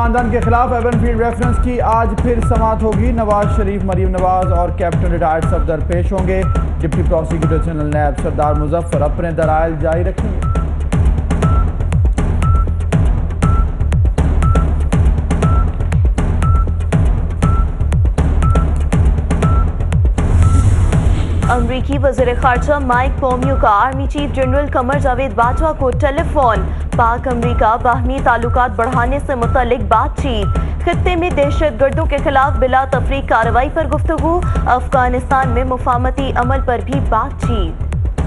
खानदान के खिलाफ एवनफील्ड रेफरेंस की आज फिर समाअत होगी। नवाज शरीफ, मरीम नवाज और कैप्टन रिटायर्ड सफदर पेश होंगे। Deputy prosecutor general NAB Sardar Muzaffar अपने दलाइल जारी रखेंगे। अमरीकी वज़ीर ख़ारजा माइक पोम्पियो का army chief general Qamar Javed Bajwa को टेलीफोन। पाक अमरीका बाहमी ताल्लुकात बढ़ाने से मुतल्लिक बातचीत। खित्ते में दहशतगर्दों के खिलाफ बिला तफरीक कार्रवाई पर गुफ्तगू। अफगानिस्तान में मुफाहमती अमल पर भी बातचीत।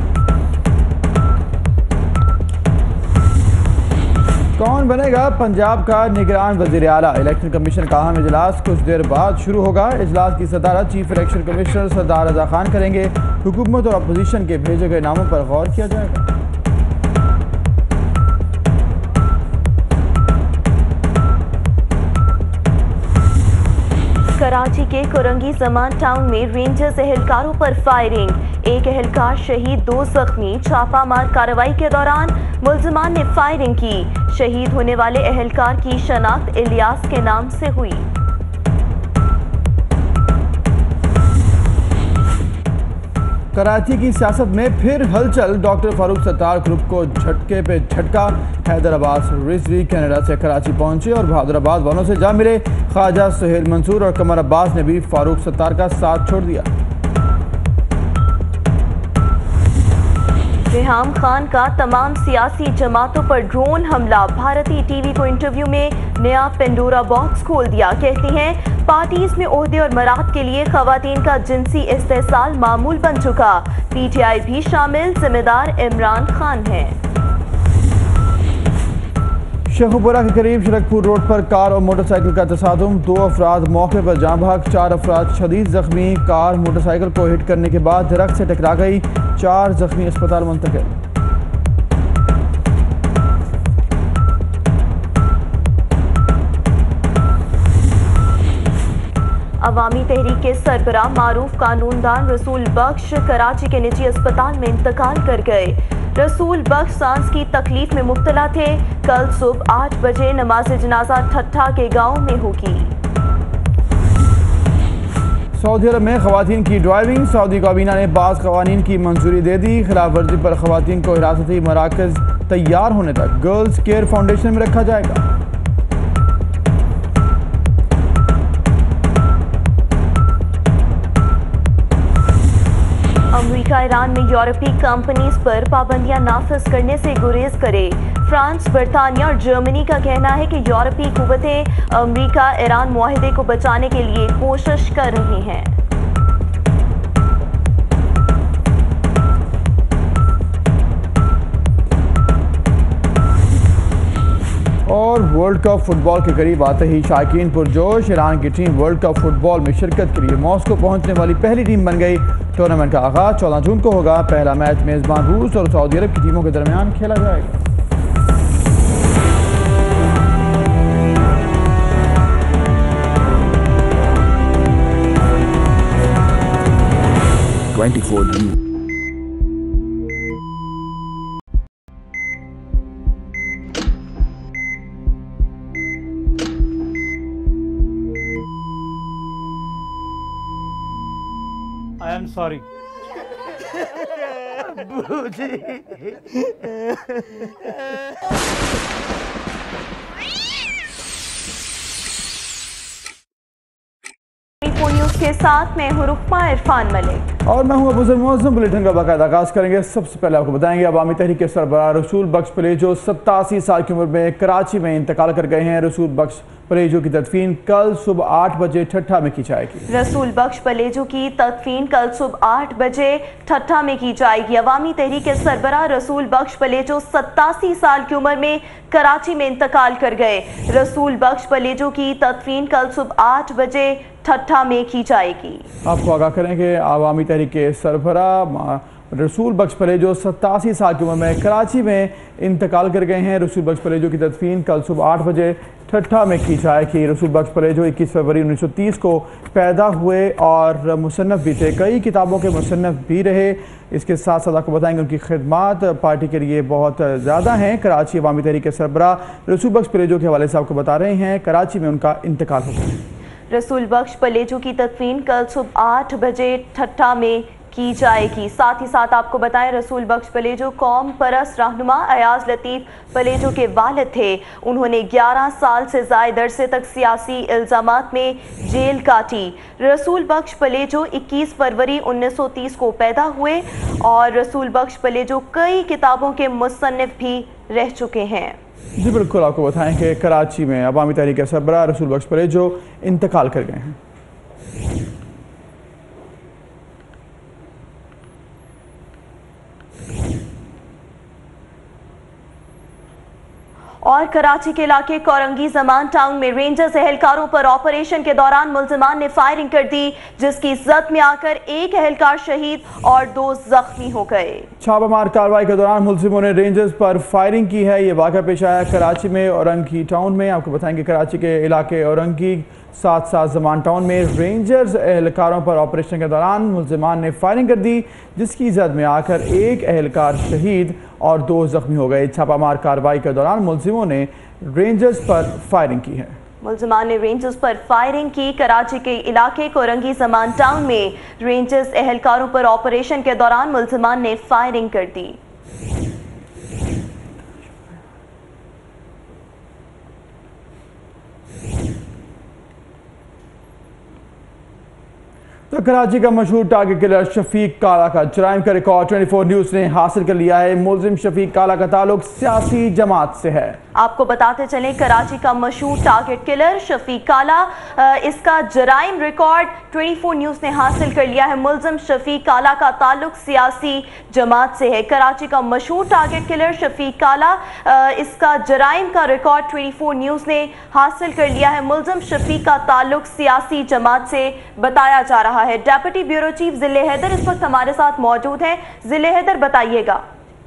कौन बनेगा पंजाब का निगरान वज़ीर आला? इलेक्शन कमीशन का अहम इजलास कुछ देर बाद शुरू होगा। इजलास की सदारत chief election commissioner Sardar Raza Khan करेंगे। हुकूमत और अपोजिशन के भेजे गए नामों पर गौर किया जाएगा। कराची के कुरंगी जमान टाउन में रेंजर्स एहलकारों पर फायरिंग। एक एहलकार शहीद, 2 जख्मी। छापामार कार्रवाई के दौरान मुल्जिमान ने फायरिंग की। शहीद होने वाले एहलकार की शनाख्त इलियास के नाम से हुई। कराची की सियासत में फिर हलचल। डॉक्टर फारूक सत्तार ग्रुप को झटके पे झटका। हैदर अब्बास रिजवी कनाडा से कराची पहुंचे और बहादुराबाद वालों से जा मिले। ख्वाजा सुहेल मंसूर और कमर अब्बास ने भी फारूक सत्तार का साथ छोड़ दिया। रेहाम खान का तमाम सियासी जमातों पर ड्रोन हमला। भारतीय टीवी को इंटरव्यू में नया पेंडोरा बॉक्स खोल दिया। कहती हैं पार्टीज में ओहदे और मराद के लिए खवातीन का जिनसी इस्तेसाल मामूल बन चुका। पीटीआई भी शामिल, जिम्मेदार इमरान खान है। शेखुपुरा के करीब शरकपुर रोड पर कार और मोटरसाइकिल का तसादुम। 2 अफराद मौके पर जाँ भाग, 4 अफराद शदीद जख्मी। कार मोटरसाइकिल को हिट करने के बाद दरख्त से टकरा गई। 4 जख्मी अस्पताल मुंतकिल। अवामी तहरीक के सरबराह मारूफ कानूनदान रसूल बख्श कराची के निजी अस्पताल में इंतकाल कर गए। रसूल बख्श सांस की तकलीफ में मुब्तला थे। कल सुबह 8 बजे नमाज जनाजा ठट्ठा के गांव में होगी। सऊदी अरब में खवातीन की ड्राइविंग। सऊदी काबीना ने बाज़ कवानीन की मंजूरी दे दी। खिलाफ वर्जी पर खवातीन को हिरासती मराकज तैयार होने तक गर्ल्स केयर फाउंडेशन में रखा जाएगा। अमेरिका ईरान में यूरोपीय कंपनीज पर पाबंदियां नाफिज करने से गुरेज करे। फ्रांस, बरतानिया और जर्मनी का कहना है कि यूरोपीय कुव्वतें अमेरिका ईरान मुआहदे को बचाने के लिए कोशिश कर रही हैं। और वर्ल्ड कप फुटबॉल के करीब आते ही शायकीन पुरजोश। ईरान की टीम वर्ल्ड कप फुटबॉल में शिरकत के लिए मॉस्को पहुंचने वाली पहली टीम बन गई। टूर्नामेंट का आगाज 14 जून को होगा। पहला मैच मेजबान रूस और सऊदी अरब की टीमों के दरमियान खेला जाएगा। 24 News. I am sorry. News के साथ मैं हूं रुकमा इरफान मलिक और मैं हूं अबूजर मौजूद। बुलेटिन का बाकायदा आगाज करेंगे। सबसे पहले आपको बताएंगे अवामी तहरीक के सरबराह रसूल बख्श पलेजो 87 साल की उम्र में कराची में इंतकाल कर गए हैं। रसूल बख्श पलेजो की तदफीन कल सुबह 8 बजे ठट्ठा में की जाएगी। रसूल बख्श पलेजो की तदफीन कल सुबह 8 बजे ठट्ठा में की जाएगी। अवामी तहरीक के सरबराह रसूल बख्श पलेजो 87 साल की उम्र में कराची में इंतकाल कर गए। रसूल बख्श पलेजो की तदफीन कल सुबह 8 बजे ठट्ठा में की जाएगी। आपको आगाह करेंगे अवामी तहरीक के सरबराह रसूल बख्श पलेजो 87 साल की उम्र में कराची में इंतकाल कर गए हैं। रसूल बख्श पलेजो की तदफीन कल सुबह 8 बजे ठट्ठा में की जाएगी। रसूल बख्श पलेजो 21 फरवरी 1930 को पैदा हुए और मुसन्नफ़ भी थे, कई किताबों के मुसन्नफ़ भी रहे। इसके साथ साथ आपको बताएंगे उनकी खिदमात पार्टी के लिए बहुत ज़्यादा हैं। कराची अवामी तहरीक के सरबराह रसूल बख्श पलेजो के हवाले से आपको बता रहे हैं, कराची में उनका इंतकाल हो गया। रसूल बख्श पलेजो की तदफीन कल सुबह 8 बजे ठट्ठा में की जाएगी। साथ ही साथ आपको बताएं रसूल बख्श पलेजो कौम परस्त रहनुमा अयाज लतीफ़ पलेजो के वालिद थे। उन्होंने 11 साल से ज़ायद अरसे तक सियासी इल्ज़ामात में जेल काटी। रसूल बख्श पलेजो 21 फरवरी 1930 को पैदा हुए और रसूल बख्श पलेजो कई किताबों के मुसन्निफ़ भी रह चुके हैं। जी बिल्कुल, आपको बताएं कि कराची में अवामी तहरीक के सरबराह रसूल बख्श पलेजो इंतकाल कर गए हैं। और कराची के इलाके कोरंगी जमान टाउन में रेंजर्स एहलकारों पर ऑपरेशन के दौरान मुल्जिमान ने फायरिंग कर दी, जिसकी जद में आकर एक एहलकार शहीद और 2 जख्मी हो गए। छापामार कार्रवाई के दौरान मुल्जिमों ने रेंजर्स पर फायरिंग की है। ये वाक़ा पेश आया कराची में औरंगी टाउन में। आपको बताएंगे कराची के इलाके औरंगी साथ साथ जमान टाउन में रेंजर्स एहलकारों पर ऑपरेशन के दौरान मुल्जिमान ने फायरिंग कर दी, जिसकी जद में आकर एक एहलकार शहीद और 2 जख्मी हो गए। छापामार कार्रवाई के दौरान मुल्जिमों ने रेंजर्स पर फायरिंग की है। मुल्जिमान ने रेंजर्स पर फायरिंग की। कराची के इलाके कोरंगी जमान टाउन में रेंजर्स एहलकारों पर ऑपरेशन के दौरान मुल्जिमान ने फायरिंग कर दी। तो कराची का मशहूर टारगेट किलर शफीक काला का जराइम का रिकॉर्ड 24 न्यूज़ ने हासिल कर लिया है। मुलजिम शफीक काला का ताल्लुक सियासी जमात से है। आपको बताते चलें कराची का मशहूर टारगेट किलर शफीक काला, इसका जराइम रिकॉर्ड 24 न्यूज़ ने हासिल कर लिया है। मुलजिम शफीक काला का ताल्लुक सियासी जमात से है। कराची का मशहूर टारगेट किलर शफीक काला, इसका जराइम का रिकॉर्ड 24 न्यूज़ ने हासिल कर लिया है। मुलजिम शफीक का ताल्लुक सियासी जमात से बताया जा रहा है। डेप्यूटी ब्यूरो चीफ जिले हैदर इस वक्त हमारे साथ मौजूद हैं। जिले हैदर, बताइएगा।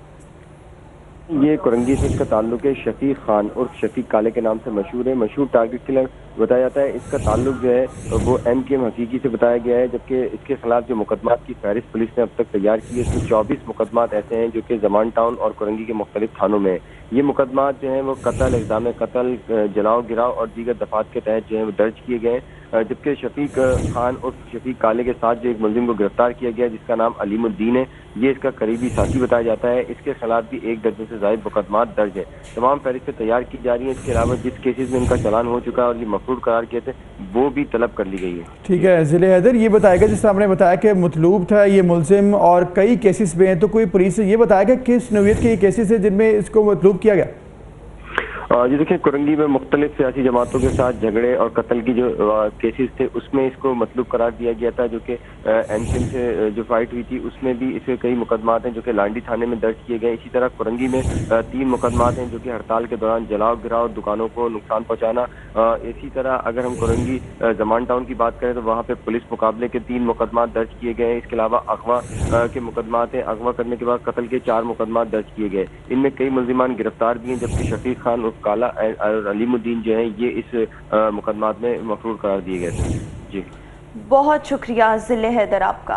ये कोरंगी से इसका ताल्लुक है। शफीक खान और शफीक काले के नाम से मशहूर है, मशहूर टारगेट किलर बताया जाता है। इसका ताल्लुक जो है वो MKM हकीकी से बताया गया है, जबकि इसके खिलाफ जो मुकदमात की फहरिस्त पुलिस ने अब तक तैयार की है, इसमें 24 मुकदमात ऐसे हैं जो कि जमान टाउन और कोरंगी के मुख्तलिफ थानों में। ये मुकदमात जो हैं वो कत्ल, इल्ज़ाम कत्ल, जलाओ गिराव और दीगर दफात के तहत जो है वो दर्ज किए गए हैं। जबकि शफीक खान और शफीक काले के साथ जो एक मुलजिम को गिरफ्तार किया गया जिसका नाम अलीमुद्दीन है, ये इसका करीबी साथी बताया जाता है। इसके खिलाफ भी 1 दर्जन से ज़ायद मुकदमात दर्ज है। तमाम फहरिस्तें तैयार की जा रही हैं। इसके अलावा जिस केसेस में इनका चालान हो चुका है और ये मफरूर करार किए थे, वो भी तलब कर ली गई है। ठीक है जिले हैदर, ये बताएगा जिस तरह आपने बताया कि मतलूब था ये मुलजिम और कई केसेस में है, तो कोई पुलिस से ये बताएगा किस नौइयत के ये केसेस है जिनमें इसको मतलूब किया गया? जी देखिए, कोरंगी में मुख्तलिफ सियासी जमातों के साथ झगड़े और कत्ल की जो केसेस थे उसमें इसको मतलूब करार दिया गया था, जो कि MKM से जो फाइट हुई थी उसमें भी इसके कई मुकदमात हैं जो कि लांडी थाने में दर्ज किए गए। इसी तरह कोरंगी में 3 मुकदमात हैं जो कि हड़ताल के दौरान जलाओ गिराव, दुकानों को नुकसान पहुंचाना। इसी तरह अगर हम कोरंगी जमान टाउन की बात करें तो वहाँ पे पुलिस मुकाबले के 3 मुकदमात दर्ज किए गए हैं। इसके अलावा अगवा के मुकदमात हैं, अगवा करने के बाद कत्ल के 4 मुकदमात दर्ज किए गए। इनमें कई मुल्जिमान गिरफ्तार भी हैं, जबकि शफीक खान उर्फ काला और अलीमुद्दीन जो है ये इस मुकदमात में मफरूर करार दिए गए थे। जी बहुत शुक्रिया जिले हैदर आपका।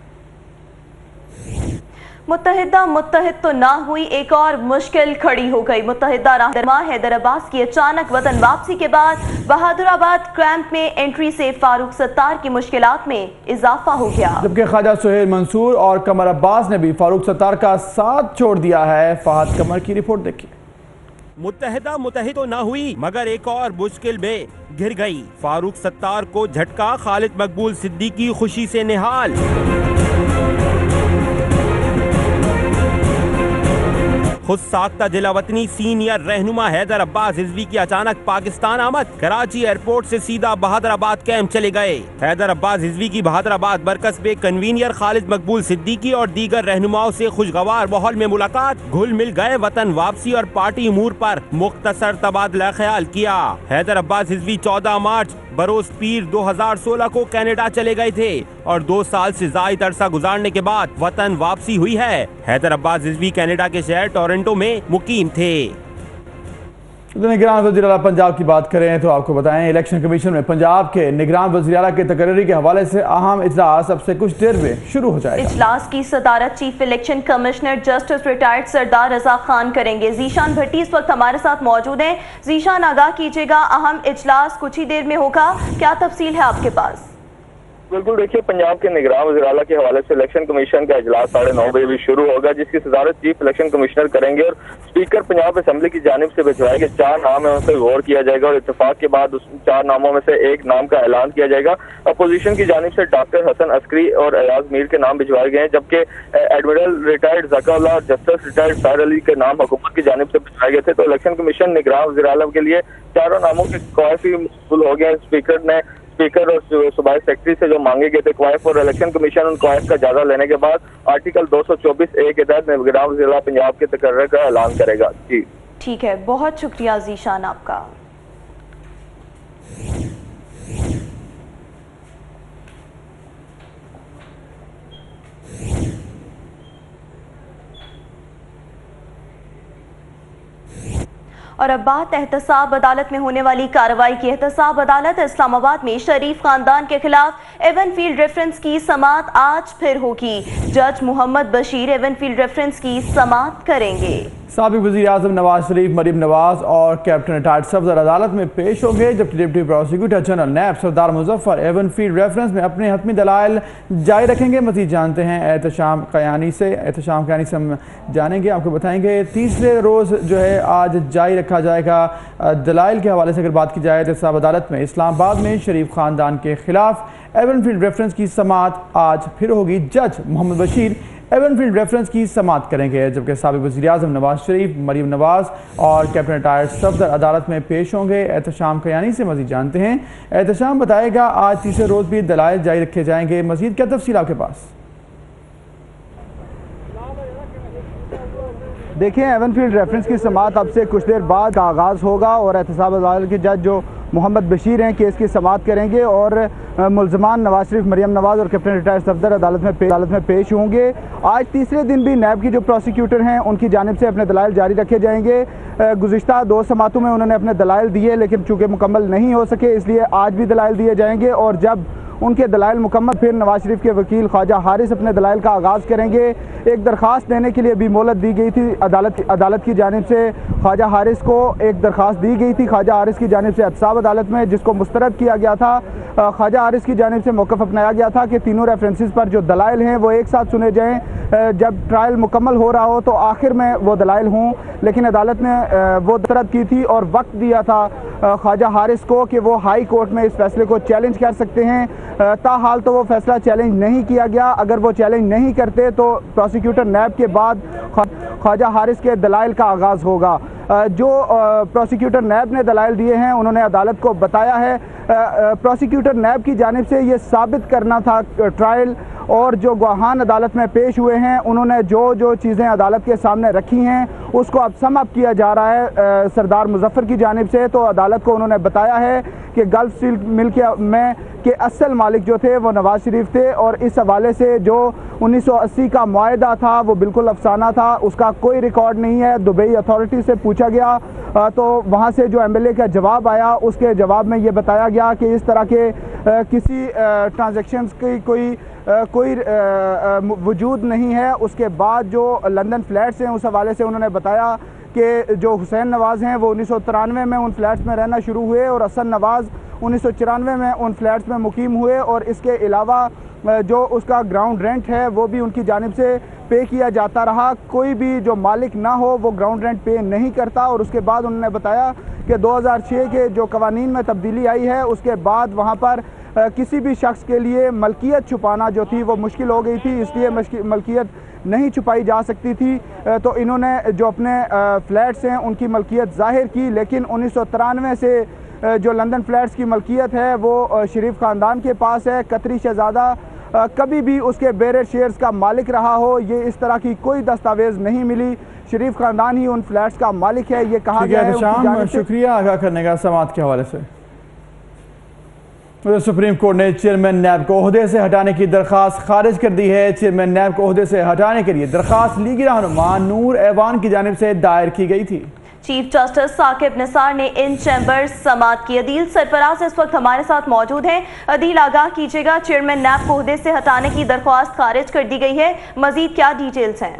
मुत्तहिद तो ना हुई, एक और मुश्किल खड़ी हो गई। मुत्तहिदा रहनुमा हैदर अब्बास की अचानक वतन वापसी के बाद बहादुराबाद कैंप में एंट्री से फारूक सत्तार की मुश्किलात में इजाफा हो गया, जबकि ख्वाजा सुहेल मंसूर और कमर अब्बास ने भी फारूक सत्तार का साथ छोड़ दिया है। फहद कमर की रिपोर्ट देखिए। मुत्तहिद तो ना हुई मगर एक और मुश्किल में घिर गई। फारूक सत्तार को झटका, खालिद मकबूल सिद्दीकी खुशी से निहाल। खुद साख्ता जिला वतनी सीनियर रहनुमा हैदर अब्बास रिजवी की अचानक पाकिस्तान आमद। कराची एयरपोर्ट से सीधा बहादुराबाद कैंप चले गए। हैदर अब्बास रिजवी की बहादुराबाद मरकज पे कन्वीनियर खालिद मकबूल सिद्दीकी और दीगर रहनुमाओं से खुशगवार माहौल में मुलाकात। घुल मिल गए, वतन वापसी और पार्टी उमूर पर मुख्तसर तबादला ख्याल किया। हैदर अब्बास रिजवी 14 मार्च बरोज पीर 2016 को कनाडा चले गए थे और 2 साल से जायद अरसा गुजारने के बाद वतन वापसी हुई है। हैदर अब्बास रिजवी कनाडा के शहर टोरंटो में मुकीम थे। निगरान वज़ीर आला पंजाब की बात करें तो आपको बताएं, इलेक्शन कमीशन में पंजाब के निगरान वज़ीर आला के तकरीरी के हवाले से अहम इजलास अब से कुछ देर में शुरू हो जाएगा। इजलास की सदारत chief election commissioner justice retired Sardar Raza Khan करेंगे। जीशान भट्टी इस वक्त हमारे साथ मौजूद हैं। जीशान, आगाह कीजिएगा, अहम इजलास कुछ ही देर में होगा, क्या तफसील है आपके पास? बिल्कुल, देखिए, पंजाब के निगरान वज़ीर आला के हवाले से इलेक्शन कमीशन का इजलास 9:30 बजे भी शुरू होगा, जिसकी सदारत चीफ इलेक्शन कमिश्नर करेंगे और स्पीकर पंजाब असेंबली की जानिब से भिजवाए गए 4 नाम है उन पर गौर किया जाएगा और इत्तेफाक के बाद उस 4 नामों में से एक नाम का ऐलान किया जाएगा। अपोजिशन की जानिब से डॉक्टर हसन अस्करी और अयाज मीर के नाम भिजवाए गए हैं, जबकि एडमिरल रिटायर्ड ज़काउल्लाह और जस्टिस रिटायर्ड साहिर अली के नाम हुकूमत की जानिब से भिजवाए गए थे। तो इलेक्शन कमीशन निगरान वज़ीर आला के लिए 4 नामों के क्वाइफ मौसूल हो गए। स्पीकर और सूबाई सेक्रेटरी से जो मांगे गए थे क्वाइफ, और इलेक्शन कमीशन उन क्वाइफ का जायजा लेने के बाद आर्टिकल 224A के तहत निगरान वज़ीर आला पंजाब के तकर्रर का ऐलान करेगा। जी ठीक है, बहुत शुक्रिया जीशान आपका। और अब बात एहतसाब अदालत में होने वाली कार्रवाई की। एहतसाब अदालत इस्लामाबाद में शरीफ खानदान के खिलाफ एवनफील्ड रेफरेंस की समाअत आज फिर होगी। जज मोहम्मद बशीर एवनफील्ड रेफरेंस की समाअत करेंगे। साबिक वज़ीर आज़म नवाज शरीफ, मरीम नवाज और कैप्टन रिटायर्ड सफदर अदालत में पेश होंगे, जबकि deputy prosecutor general NAB Sardar Muzaffar Avenfield reference में अपने हतमी दलाइल जारी रखेंगे। मज़ीद जानते हैं एहतशाम कयानी से हम जानेंगे, आपको बताएंगे। तीसरे रोज़ जो है आज जारी रखा जाएगा दलाइल के हवाले से अगर बात की जाए तो एहतसाब अदालत में इस्लामाबाद में शरीफ खानदान के खिलाफ एवनफील्ड रेफरेंस की समाअत आज फिर होगी। जज मोहम्मद बशीर एवनफील्ड रेफरेंस की समाअत करेंगे, जबकि साबिक वज़ीर आज़म नवाज शरीफ, मरीम नवाज और कैप्टन रिटायर्ड सफदर अदालत में पेश होंगे। एहतशाम कयानी से मज़ीद जानते हैं। एहतशाम बताएगा, आज तीसरे रोज़ भी दलाइल जारी रखे जाएंगे, मज़ीद क्या तफसील आपके पास? देखिए, एवनफील्ड रेफरेंस की समाअत अब से कुछ देर बाद का आगाज़ होगा और एहतसाब अदालत के जज जो मोहम्मद बशीर हैं केस की समाअत करेंगे और मुल्ज़मान नवाज शरीफ, मरीम नवाज और कैप्टन रिटायर्ड सफदर अदालत में पेश होंगे। आज तीसरे दिन भी नैब की जो प्रोसिक्यूटर हैं उनकी जानिब से अपने दलाइल जारी रखे जाएंगे। गुज़िश्ता 2 समाअतों में उन्होंने अपने दलाइल दिए, लेकिन चूँकि मुकम्मल नहीं हो सके इसलिए आज भी दलाइल दिए जाएंगे और जब उनके दलाइल मुकम्मल फिर नवाज शरीफ के वकील ख्वाजा हारिस अपने दलाइल का आगाज़ करेंगे। एक दरख्वास्त देने के लिए भी मोहलत दी गई थी अदालत की जानिब से। ख्वाजा हारिस को एक दरख्वास्त दी गई थी ख्वाजा हारिस की जानिब से एहतसाब अदालत में, जिसको मुस्तरद किया गया था। ख्वाजा हारिस की जानिब से मौक़िफ़ अपनाया गया था कि तीनों रेफरेंसेस पर जो दलाइल हैं वो एक साथ सुने जाएँ, जब ट्रायल मुकम्मल हो रहा हो तो आखिर में वो दलाइल हों। लेकिन अदालत ने वो मुस्तरद की थी और वक्त दिया था ख्वाजा हारिस को कि वो हाई कोर्ट में इस फैसले को चैलेंज कर सकते हैं। ताहाल तो वो फैसला चैलेंज नहीं किया गया। अगर वो चैलेंज नहीं करते तो प्रोसिक्यूटर नैब के बाद ख्वाजा हारिस के दलाइल का आगाज़ होगा। जो प्रोसिक्यूटर नैब ने दलाइल दिए हैं उन्होंने अदालत को बताया है। प्रोसिक्यूटर नैब की जानिब से ये साबित करना था ट्रायल और जो गवाहान अदालत में पेश हुए हैं उन्होंने जो चीज़ें अदालत के सामने रखी हैं उसको अब सम अप किया जा रहा है सरदार मुजफ्फर की जानिब से। तो अदालत को उन्होंने बताया है कि गल्फ स्टील मिल के असल मालिक जो थे वो नवाज शरीफ थे और इस हवाले से जो 1980 का मुआहदा था वो बिल्कुल अफसाना था, उसका कोई रिकॉर्ड नहीं है। दुबई अथॉरिटी से पूछा गया तो वहाँ से जो एमएलए का जवाब आया उसके जवाब में ये बताया गया कि इस तरह के किसी ट्रांजैक्शंस की कोई वजूद नहीं है। उसके बाद जो लंदन फ्लैट्स हैं उस हवाले से उन्होंने बताया कि जो हुसैन नवाज़ हैं वो 1993 में उन फ्लैट्स में रहना शुरू हुए और हसन नवाज़ 1994 में उन फ्लैट्स में मुकीम हुए और इसके अलावा जो उसका ग्राउंड रेंट है वो भी उनकी जानिब से पे किया जाता रहा। कोई भी जो मालिक ना हो वो ग्राउंड रेंट पे नहीं करता। और उसके बाद उन्होंने बताया कि 2006 के जो कवानीन में तब्दीली आई है उसके बाद वहाँ पर किसी भी शख्स के लिए मलकियत छुपाना जो थी वो मुश्किल हो गई थी, इसलिए मलकियत नहीं छुपाई जा सकती थी। तो इन्होंने जो अपने फ्लैट्स हैं उनकी मलकियत ज़ाहिर की, लेकिन 1993 से जो लंदन फ्लैट्स की मलकियत है वो शरीफ ख़ानदान के पास है। कतरी शहज़ादा कभी भी उसके बेरे शेयर्स का मालिक रहा हो, ये इस तरह की कोई दस्तावेज़ नहीं मिली। शरीफ ख़ानदान ही उन फ्लैट्स का मालिक है, ये कहा गया है। शुक्रिया आगाह करने का समात के हवाले से। सुप्रीम कोर्ट ने चेयरमैन नैब को ओहदे से हटाने की दरख्वास्त खारिज कर दी है। चेयरमैन नैब को ओहदे से हटाने के लिए दरख्वास्त लीगी रहनुमा नूर ऐवान की जानिब से दायर की गई थी। चीफ जस्टिस साकिब निसार ने इन चैम्बर समात की। अदील सरफराज इस वक्त हमारे साथ मौजूद हैं। अदील, आगाह कीजिएगा, चेयरमैन नैब को ओहदे से हटाने की दरख्वास्त खारिज कर दी गई है, मजीद क्या डिटेल्स हैं?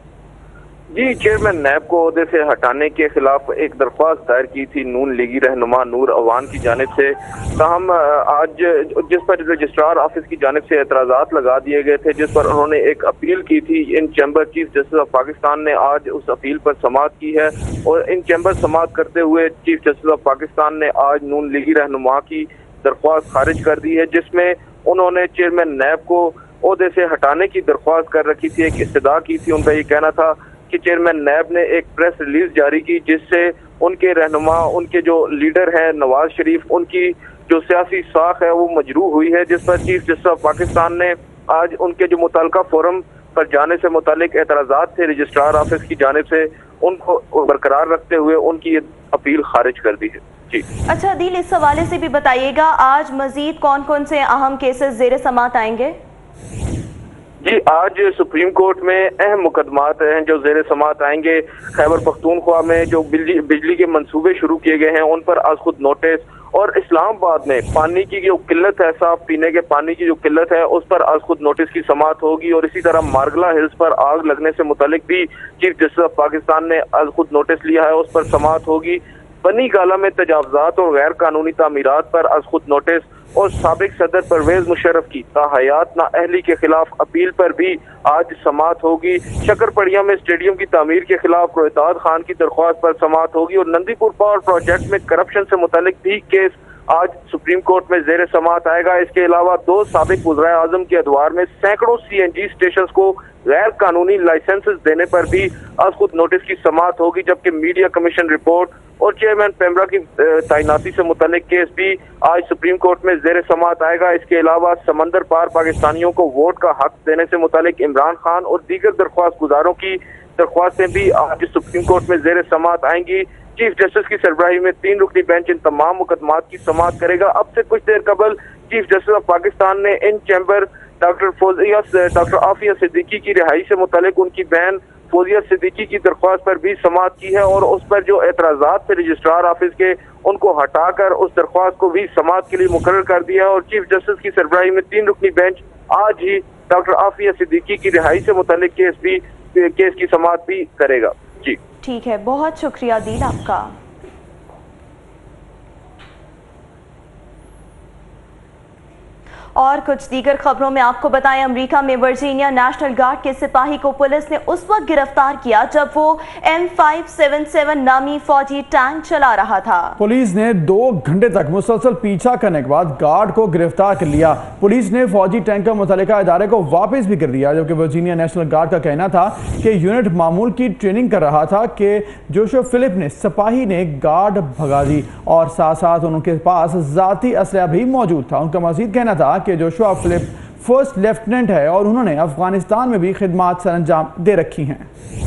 जी, चेयरमैन नैब को ओहदे से हटाने के खिलाफ एक दरख्वास्त दायर की थी नून लीगी रहनुमा नूर अवान की जानिब से। ताहम आज जिस पर रजिस्ट्रार ऑफिस की जानिब से एतराज़ात लगा दिए गए थे, जिस पर उन्होंने एक अपील की थी in chamber, chief justice of Pakistan ने आज उस अपील पर समाअत की है। और इन चैम्बर समाअत करते हुए चीफ जस्टिस ऑफ पाकिस्तान ने आज नून लीगी रहनुमा की दरख्वास्त खारिज कर दी है, जिसमें उन्होंने चेयरमैन नैब को ओहदे से हटाने की दरख्वास्त कर रखी थी, एक इस्तदा की थी। उनका ये कहना था कि चेयरमैन नैब ने एक प्रेस रिलीज जारी की, जिससे उनके रहनुमा, उनके जो लीडर हैं नवाज शरीफ, उनकी जो सियासी साख है वो मजरूह हुई है, जिस पर चीफ जस्टिस ऑफ पाकिस्तान ने आज उनके जो मुतल्लिका फोरम पर जाने से मुतालिक एतराज़ात थे रजिस्ट्रार ऑफिस की जानिब से, उनको बरकरार रखते हुए उनकी अपील खारिज कर दी है। जी अच्छा अदील, इस हवाले से भी बताइएगा, आज मजीद कौन कौन से अहम केसेस ज़ेरे समात आएंगे? जी, आज सुप्रीम कोर्ट में अहम मुकदमात हैं जो ज़ेरे समात आएंगे। खैबर पख्तूनख्वा में जो बिजली के मंसूबे शुरू किए गए हैं उन पर आज खुद नोटिस, और इस्लामाबाद में पानी की जो किल्लत है, साफ पीने के पानी की जो किल्लत है, उस पर आज खुद नोटिस की समाअत होगी। और इसी तरह मार्गला हिल्स पर आग लगने से मुतालिक भी चीफ जस्टिस ऑफ पाकिस्तान ने आज खुद नोटिस लिया है, उस पर समाअत होगी। बनी गाला में तजावजात और गैर कानूनी तामीरात पर आज खुद नोटिस, और साबिक सदर परवेज मुशर्रफ की ताहयात नाअहली के खिलाफ अपील पर भी आज समाअत होगी। शकरपड़िया में स्टेडियम की तामीर के खिलाफ रोहिताज खान की दरख्वास्त पर समाअत होगी। और नंदीपुर पावर प्रोजेक्ट में करप्शन से मुतालिक भी केस आज सुप्रीम कोर्ट में ज़ेरे समाअत आएगा। इसके अलावा 2 साबिक वज़ीर आज़म के अदवार में सैकड़ों CNG स्टेशन को गैर कानूनी लाइसेंसेस देने पर भी आज खुद नोटिस की समाअत होगी, जबकि मीडिया कमीशन रिपोर्ट और चेयरमैन पेमरा की तैनाती से मुतालिक केस भी आज सुप्रीम कोर्ट में ज़ेरे समाअत आएगा। इसके अलावा समंदर पार पाकिस्तानियों को वोट का हक देने से मुतालिक इमरान खान और दीगर दरख्वास्त गुजारों की दरख्वास्तें भी आज सुप्रीम कोर्ट में ज़ेरे समाअत आएंगी। चीफ जस्टिस की सरबराही में 3 रुकनी बेंच इन तमाम मुकदमात की समाअत करेगा। अब से कुछ देर कबल चीफ जस्टिस ऑफ पाकिस्तान ने in chamber doctor Aafia Siddiqui की रिहाई से मुतालिक उनकी बहन फौजिया सिद्दीकी की दरख्वास्त पर भी समाअत की है, और उस पर जो एतराज़ात थे रजिस्ट्रार ऑफिस के, उनको हटाकर उस दरख्वास्त को भी समाअत के लिए मुकर्रर कर दिया है। और चीफ जस्टिस की सरबराही में 3 रुकनी बेंच आज ही डॉक्टर आफिया सिद्दीकी की रिहाई से मुतालिक केस की समाअत भी करेगा। जी ठीक है, बहुत शुक्रिया दिल आपका। और कुछ दीगर खबरों में आपको बताएं, अमेरिका में वर्जीनिया नेशनल गार्ड के सिपाही को पुलिस ने उस वक्त गिरफ्तार किया जब वो M577 नामी फौजी टैंक चला रहा था। पुलिस ने 2 घंटे तक मुसलसल पीछा करने के बाद गार्ड को गिरफ्तार कर लिया। पुलिस ने फौजी टैंक का मुतल्लिका इदारे को वापस भी कर दिया, जबकि वर्जीनिया नेशनल गार्ड का कहना था कि यूनिट मामूल की ट्रेनिंग कर रहा था कि जोशुआ फिलिप ने सिपाही ने गार्ड भगा दी और साथ साथ उनके पास जाती असलहा भी मौजूद था। उनका मजीद कहना था कि जोशुआ फिलिप फर्स्ट लेफ्टिनेंट है और उन्होंने अफगानिस्तान में भी खिदमात सरअंजाम दे रखी हैं।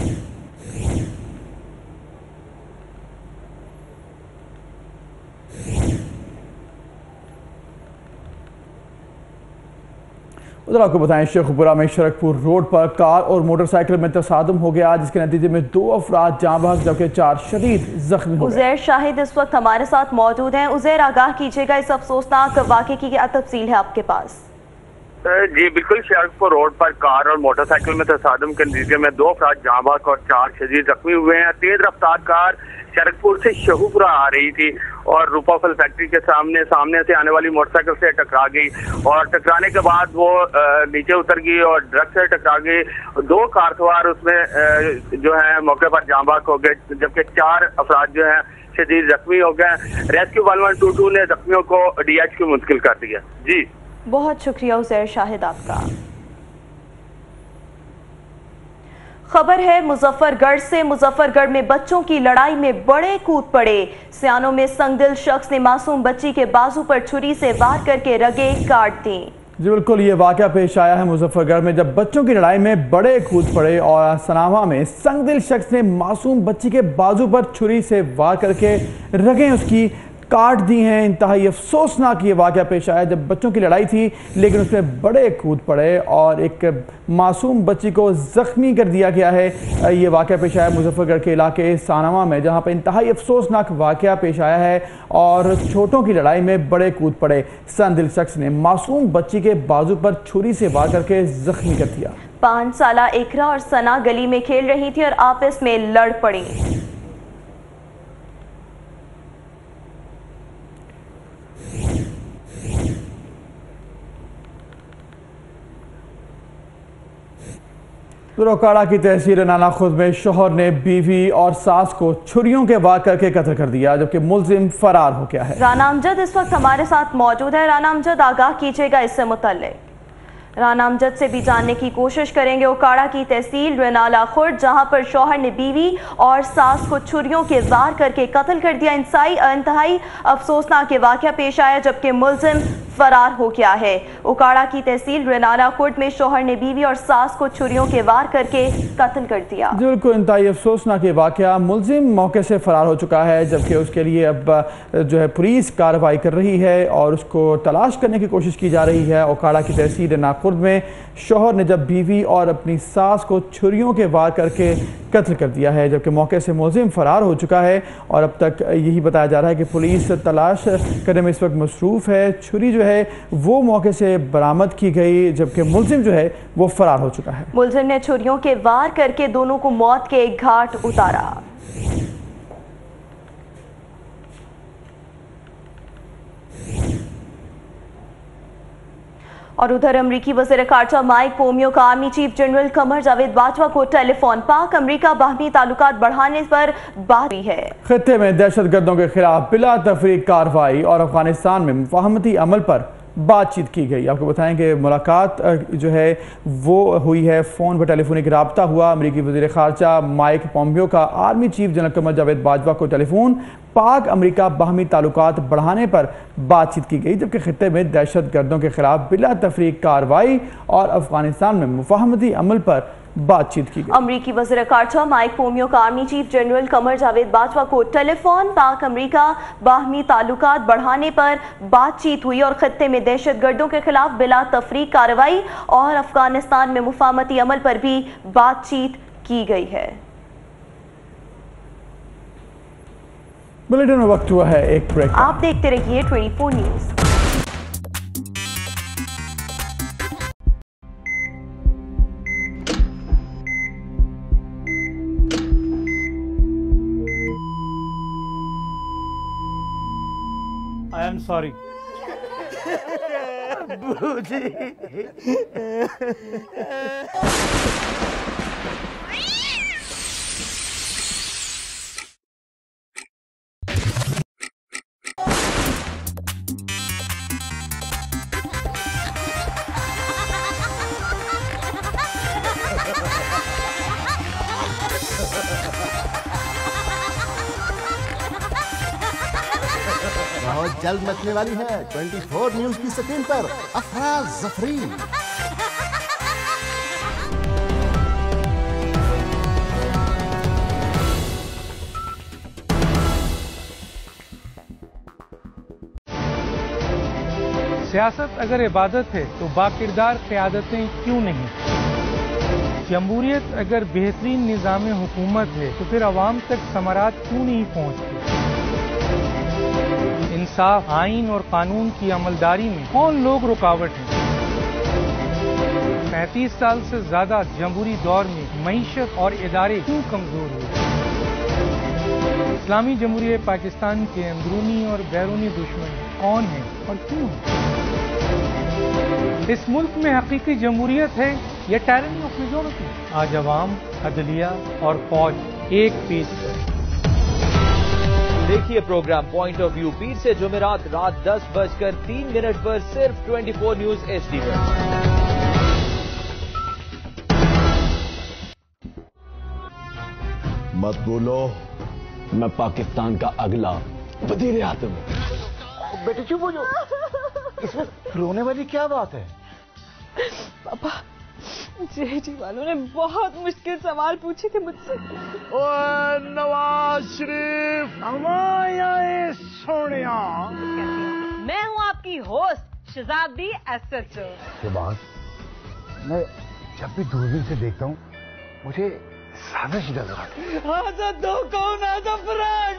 उधर आपको बताएं, शेखपुरा में शरकपुर रोड पर कार और मोटरसाइकिल में तसादम हो गया, जिसके नतीजे में 2 अफराद जाँ बहक जबकि 4 शदीद जख्मी हो गए। उज़ैर शाहिद इस वक्त हमारे साथ मौजूद हैं। उज़ैर, आगाह कीजिएगा, इस अफसोसनाक वाक़े की क्या तफसील है आपके पास? जी बिल्कुल, शरकपुर रोड पर कार और मोटरसाइकिल में तसादम के नतीजे में 2 अफराद जाँ बहक और 4 शदीद जख्मी हुए हैं। तेज रफ्तार कार शरकपुर से शेखपुरा आ रही थी और रूपा फल फैक्ट्री के सामने से आने वाली मोटरसाइकिल से टकरा गई, और टकराने के बाद वो नीचे उतर गई और ट्रक से टकरा गई। 2 कार सवार उसमें जो है मौके पर जाँ बहक हो गए, जबकि 4 अफराद जो है शदीद जख्मी हो गए। रेस्क्यू 1122 ने जख्मियों को DHQ मुंतकिल कर दिया। जी बहुत शुक्रिया उज़ैर शाहिद आपका। खबर है मुजफ्फरगढ़ से। मुजफ्फरगढ़ में बच्चों की लड़ाई में बड़े कूद पड़े। सियानों में संगदिल शख्स ने मासूम बच्ची के बाजू पर छुरी से वार करके रगें काट दी। जी बिल्कुल, ये वाकया पेश आया है मुजफ्फरगढ़ में, जब बच्चों की लड़ाई में बड़े कूद पड़े और सनावा में संगदिल शख्स ने मासूम बच्ची के बाजू पर छुरी से वार करके रगें उसकी काट दी हैं। इंतहाई अफसोसनाक ये वाकया पेश आया जब बच्चों की लड़ाई थी, लेकिन उसमें बड़े कूद पड़े और एक मासूम बच्ची को ज़ख्मी कर दिया गया है। ये वाकया पेश आया मुजफ्फरगढ़ के इलाके सानावा में, जहां पर इंतहाई अफसोसनाक वाकया पेश आया है और छोटों की लड़ाई में बड़े कूद पड़े। संदिल शख्स ने मासूम बच्ची के बाजू पर छुरी से वार करके ज़ख्मी कर दिया। 5 साला इकरा और सना गली में खेल रही थी और आपस में लड़ पड़ी। ओकाड़ा की तहसील नाना खुद में शोहर ने बीवी और सास को छुरियों के वार करके कत्ल कर दिया, जबकि मुलजिम फरार हो गया है। राना अमजद इस वक्त हमारे साथ मौजूद है। राना अमजद, आगाह कीजिएगा इससे मुतल्लिक। राना अमजद से भी जानने की कोशिश करेंगे। ओकाड़ा की तहसील रनाला खुर्द, जहां पर शौहर ने बीवी और सास को छुरियों के वार करके कत्ल कर दिया। इंतहाई अफसोसनाक वाकया पेश आया जबकि मुलजिम फरार हो गया है। ओकाड़ा की तहसील रनाला खुर्द में शौहर ने बीवी और सास को छुरियों के वार करके कत्ल कर दिया। बिल्कुल इंतहाई अफसोसनाक वाकया। मुलजिम मौके से फरार हो चुका है, जबकि उसके लिए अब जो है पुलिस कार्रवाई कर रही है और उसको तलाश करने की कोशिश की जा रही है। ओकाड़ा की तहसील नाखुर्द में शौहर ने जब बीवी और अपनी सास को छुरियों के वार करके कत्ल कर दिया है, जबकि मौके से मुलजिम फरार हो चुका है और अब तक यही बताया जा रहा है कि पुलिस तलाश करने में इस वक्त मसरूफ़ है। छुरी जो है वो मौके से बरामद की गई, जबकि मुलजिम जो है वो फरार हो चुका है। मुलजिम ने छुरियों के वार करके दोनों को मौत के घाट उतारा। और उधर अमरीकी वज़ीर ख़ारजा माइक पोम्पियो का army chief general Qamar Javed Bajwa को टेलीफोन पाक अमरीका बाहमी ताल्लुकात बढ़ाने पर बात हुई है। खित्ते में दहशतगर्दों के खिलाफ बिला तफरीक कार्रवाई और अफगानिस्तान में मुफाहमती अमल पर बातचीत की गई। आपको बताएं कि मुलाकात जो है वो हुई है, फ़ोन पर टेलीफोनिक रब्ता हुआ। अमरीकी वज़ीर ख़ारजा माइक पोम्पियो का army chief general Qamar Javed Bajwa को टेलीफोन पाक अमरीका बाहमी ताल्लुकात बढ़ाने पर बातचीत की गई, जबकि खित्ते में दहशतगर्दों के खिलाफ बिला तफरीक कार्रवाई और अफगानिस्तान में मुफाहमती अमल पर बातचीत की गई। अमरीकी वज़ीर ख़ारजा माइक पोम्पियो का army chief general Qamar Javed Bajwa को टेलीफोन पाक अमरीका बाहमी ताल्लुकात बढ़ाने पर बातचीत हुई और खित्ते में दहशतगर्दों के खिलाफ बिला तफरीक कार्रवाई और अफगानिस्तान में मुफाहमती अमल पर भी बातचीत की गई है। बुलेटिन में वक्त हुआ है एक ब्रेक। आप देखते रहिए 24 न्यूज़। I am sorry. बहुत जल्द मचने वाली है 24 न्यूज की स्क्रीन पर अफरा जफरी। सियासत अगर इबादत है तो बाकिरदार क़यादतें क्यों नहीं? जमहूरियत अगर बेहतरीन निज़ाम हुकूमत है तो फिर अवाम तक समारात क्यों नहीं पहुँचती? इंसाफ, आइन और कानून की अमलदारी में कौन लोग रुकावट हैं? 35 साल से ज्यादा जमहूरी दौर में मईशत और इदारे क्यों कमजोर हुए? इस्लामी जमहूरियत पाकिस्तान के अंदरूनी और बैरूनी दुश्मन कौन हैं और क्यों हैं? इस मुल्क में हकीकी जमहूरियत है या टायरनी ऑफ मेजॉरिटी? आज अवाम, अदलिया और फौज एक पेज पर। देखिए प्रोग्राम पॉइंट ऑफ व्यू पीर से जुमेरात रात 10:03 पर सिर्फ 24 न्यूज HD पर। मत बोलो, मैं पाकिस्तान का अगला वजीर आज़म हूं। बेटे चुप हो जाओ, इसमें रोने वाली क्या बात है? पापा, जेजी वालों ने बहुत मुश्किल सवाल पूछे थे मुझसे। ओए नवाज शरीफ, हमारे सोनिया, मैं हूँ आपकी होस्ट शहजादी एसएचओ। के बाद मैं जब भी दूरबीन से देखता हूँ मुझे साजिश नजर आती है। आजा दो कौन, आजा फ्रॉड।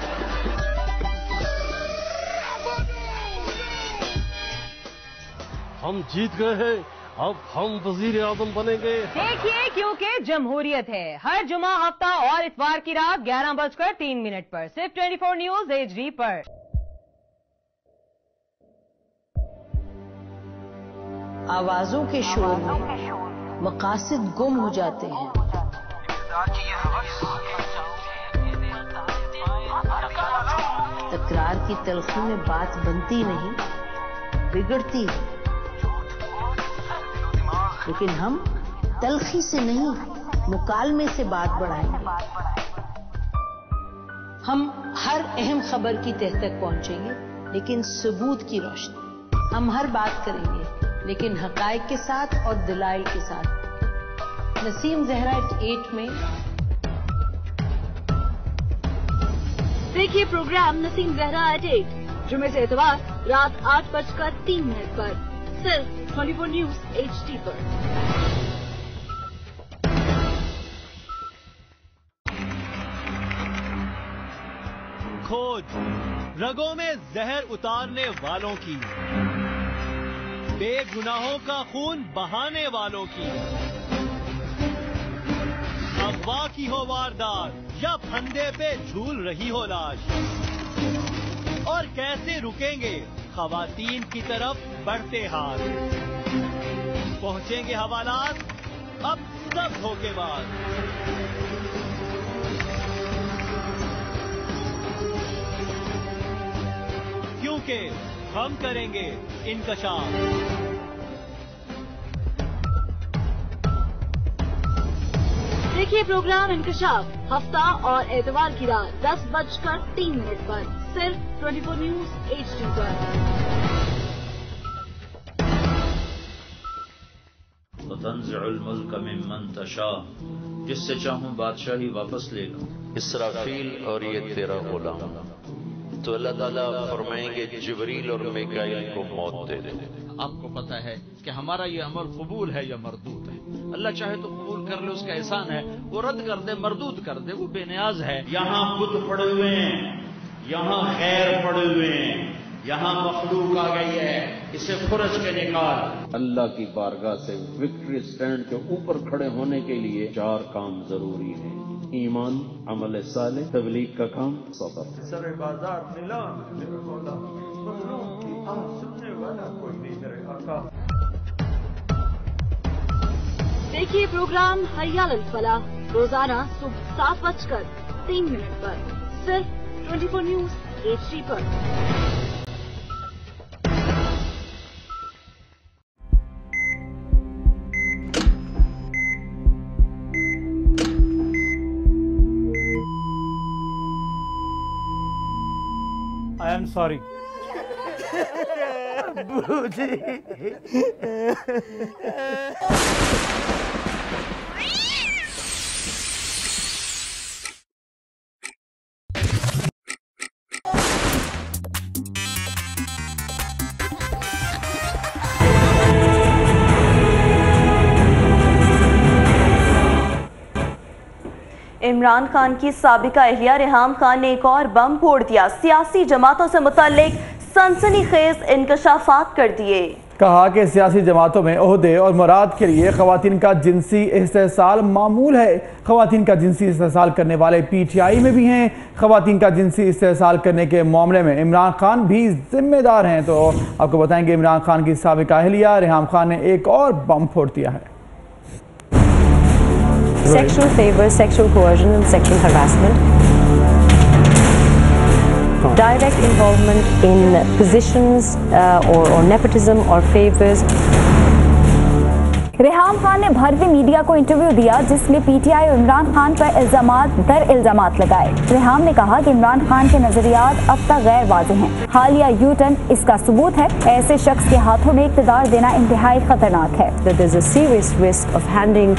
हम जीत गए हैं, अब हम वजीर आज़म बनेंगे। देखिए, क्योंकि जमहूरियत है। हर जुमा, हफ्ता और इतवार की रात 11:03 पर सिर्फ 24 न्यूज HD पर। आवाजों के शोर में मकासद गुम हो जाते हैं। तकरार की तलखी में बात बनती नहीं, बिगड़ती है। लेकिन हम तलखी से नहीं, मुकालमे से बात बढ़ाएंगे। हम हर अहम खबर की तह तक पहुंचेंगे, लेकिन सबूत की रोशनी। हम हर बात करेंगे, लेकिन हकायक के साथ और दलाइल के साथ। नसीम जहरा 8 में देखिए प्रोग्राम नसीम जहरा 8 जुमे से इतवार रात 8:03 पर सिर्फ 24 न्यूज HD पर। खोज रगों में जहर उतारने वालों की, बेगुनाहों का खून बहाने वालों की। अगवा की हो वारदात या फंदे पे झूल रही हो लाश, और कैसे रुकेंगे खवातीन की तरफ बढ़ते हाथ। पहुंचेंगे हवालात अब सब धोखेबाज। क्योंकि हम करेंगे इंकशाफ। देखिए प्रोग्राम इंकशाफ हफ्ता और एतवार की रात 10:03 पर सिर्फ 24 न्यूज HD पर। तंज़िउल मुल्क मिम्मन तशा, जिससे चाहूं बादशाही वापस ले लूं। इसराफील और ये तेरा गुलाम। तो अल्लाह ताला फरमाएंगे जिब्रील और मिकाईल को मौत दे दे। आपको पता है कि हमारा ये अमल कबूल है या मरदूद है। अल्लाह चाहे तो कबूल कर ले, उसका एहसान है। वो रद्द कर दे, मरदूद कर दे, वो बेनियाज है। यहाँ बुत पड़े हुए हैं, यहाँ खैर पड़े हुए हैं, यहाँ मखलूक आ गई है, इसे खुरच के निकाल। अल्लाह की बारगाह से विक्ट्री स्टैंड के ऊपर खड़े होने के लिए 4 काम जरूरी है: ईमान, अमल साले, तबलीग का काम, सबर। सरे बाजार नीलाम मेरे मौला, मखलूक की आह सुनने वाला कोई नहीं मेरे आका। देखिए प्रोग्राम हरियाल फलाह रोजाना सुबह 7:03 पर सिर्फ 24 न्यूज HD पर। I am sorry. बूजी। इमरान खान की साबिका अहलिया रेहाम खान ने एक और बम फोड़ दिया। सियासी जमातों से मुताल्लिक सनसनीखेज इंकशाफात कर दिए। कहा कि सियासी जमातों में ओहदे और मुराद के लिए खवातीन का जिनसी इस्तेहसाल मामूल है। खवातीन का जिनसी इस्तेहसाल करने वाले PTI में भी हैं। खवातीन का जिनसी इस्तेहसाल करने के मामले में इमरान खान भी जिम्मेदार हैं। तो आपको बताएंगे इमरान खान की साबिका अहलिया रेहाम खान ने एक और बम फोड़ दिया है। Sexual favors, sexual coercion and sexual harassment. Direct involvement in positions or nepotism or favors. Reham Khan ने भारतीय मीडिया को इंटरव्यू दिया जिसमें पीटीआई और इमरान खान पर इल्जामात लगाए। रेहाम ने कहा कि इमरान खान के नजरियात अब तक गैर वाज़ेह हैं। हालिया यू टर्न इसका सबूत है। ऐसे शख्स के हाथों में इक़्तिदार देना इंतहाई खतरनाक है। There is a serious risk of handing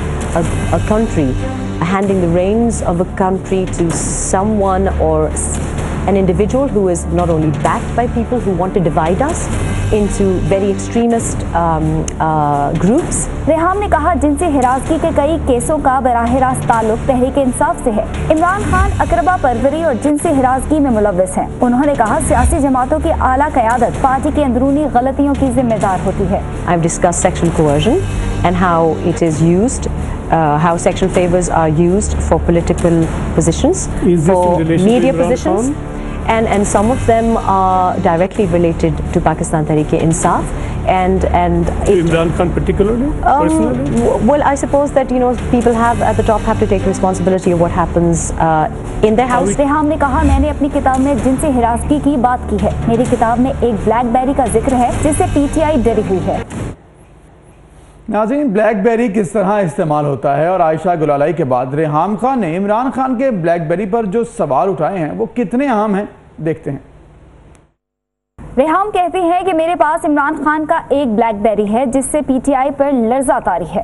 the reins of a country to someone or an individual who is not only backed by people who want to divide us into very extremist groups. Reham ने कहा जिनसी हिरासगी के कई केसों का बराह रास्त ताल्लुक तहरीक इंसाफ से है। इमरान खान अकरबा परवरी और जिनसी हिरासगी में मुलव्वस हैं। उन्होंने कहा सियासी जमातों की आला क़यादत पार्टी की अंदरूनी गलतियों की जिम्मेदार होती है। I've discussed sexual coercion and how it is used, how sexual favors are used for political positions, for media positions. And some of them are directly related to Pakistan Tehreek-e-Insaf and Imran Khan particularly, personally? Well, I suppose that people at the top have to take responsibility of what happens in their house. Reham ने कहा मैंने अपनी किताब में जिनसी हिरासगी की बात की है। मेरी किताब में एक ब्लैकबेरी का जिक्र है जिससे पीटीआई डरी हुई है। नाज़रीन, ब्लैकबेरी किस तरह इस्तेमाल होता है और आयशा गुलालाई के बाद रेहाम खान ने इमरान खान के ब्लैकबेरी पर जो सवाल उठाए हैं वो कितने अहम हैं, देखते हैं। रेहाम कहती है कि मेरे पास इमरान खान का एक ब्लैकबेरी है जिससे पीटीआई पर लर्जा तारी है।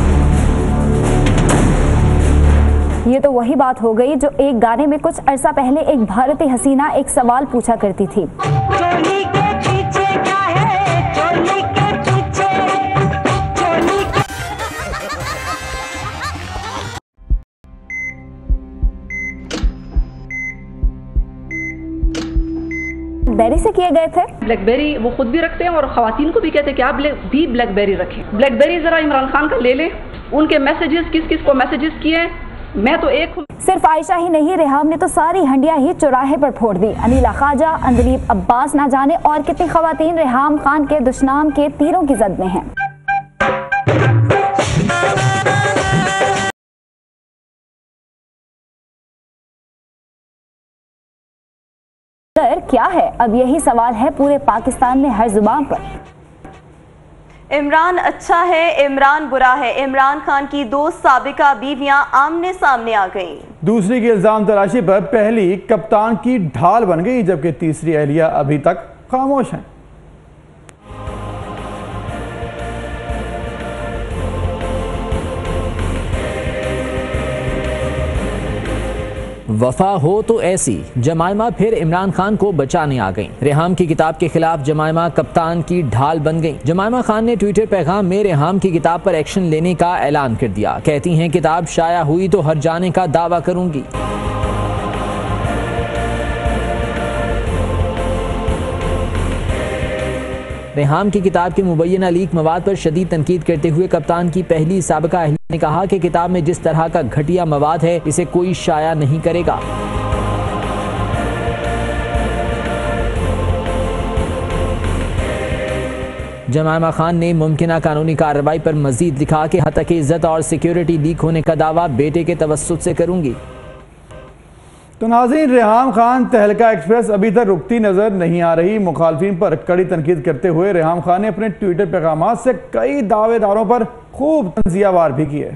ये तो वही बात हो गई जो एक गाने में कुछ अरसा पहले एक भारतीय हसीना एक सवाल पूछा करती थी। चोली के पीछे क्या है? चोली के पीछे, चोली के... ब्लैकबेरी से किए गए थे। ब्लैकबेरी वो खुद भी रखते हैं और खवातीन को भी कहते हैं कि आप भी ब्लैकबेरी रखें। ब्लैकबेरी जरा इमरान खान का ले लें, उनके मैसेजेस किस किस को मैसेजेस किए हैं, मैं तो एक सिर्फ आयशा ही नहीं, रेहाम ने तो सारी हंडिया ही चौराहे पर फोड़ दी। अनीला ख्वाजा, अंदलीब अब्बास ना जाने और कितनी खवातीन रेहाम खान के दुश्मनाम के तीरों की जद में हैं। क्या है अब यही सवाल है पूरे पाकिस्तान में हर जुबान पर। इमरान अच्छा है, इमरान बुरा है। इमरान खान की दो साबिका बीवियां आमने सामने आ गईं। दूसरी की इल्जाम तराशी पर पहली कप्तान की ढाल बन गई जबकि तीसरी अहलिया अभी तक खामोश हैं। वफा हो तो ऐसी, जमाइमा फिर इमरान खान को बचाने आ गईं। रेहाम की किताब के खिलाफ जमाइमा कप्तान की ढाल बन गईं। जमाइमा खान ने ट्विटर पैगाम में रेहाम की किताब पर एक्शन लेने का ऐलान कर दिया। कहती हैं किताब शाया हुई तो हर जाने का दावा करूंगी। रेहाम की किताब के मुबैना लीक मवाद पर शदीद तनकीद करते हुए कप्तान की पहली साबिका अहलिया ने कहा कि किताब में जिस तरह का घटिया मवाद है इसे कोई शाया नहीं करेगा। जमाइमा खान ने मुमकिना कानूनी कार्रवाई पर मजीद लिखा कि हत्या की इज्जत और सिक्योरिटी लीक होने का दावा बेटे के तवस्सुत से करूंगी। तो नाज़रीन, रेहाम खान तहलका एक्सप्रेस अभी तक रुकती नजर नहीं आ रही। मुखालफिन पर कड़ी तनकीद करते हुए रेहाम खान ने अपने ट्विटर पैगामात से कई दावेदारों पर खूब तंजियावार भी किए।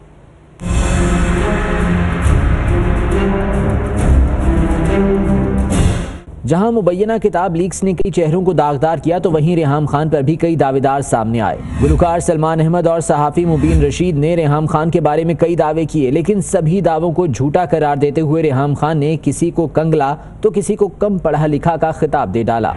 जहां मुबैना किताब लीक्स ने कई चेहरों को दागदार किया तो वहीं रेहाम खान पर भी कई दावेदार सामने आए। गुलकार सलमान अहमद और सहाफ़ी मुबीन रशीद ने रेहाम खान के बारे में कई दावे किए, लेकिन सभी दावों को झूठा करार देते हुए रेहाम खान ने किसी को कंगला तो किसी को कम पढ़ा लिखा का खिताब दे डाला।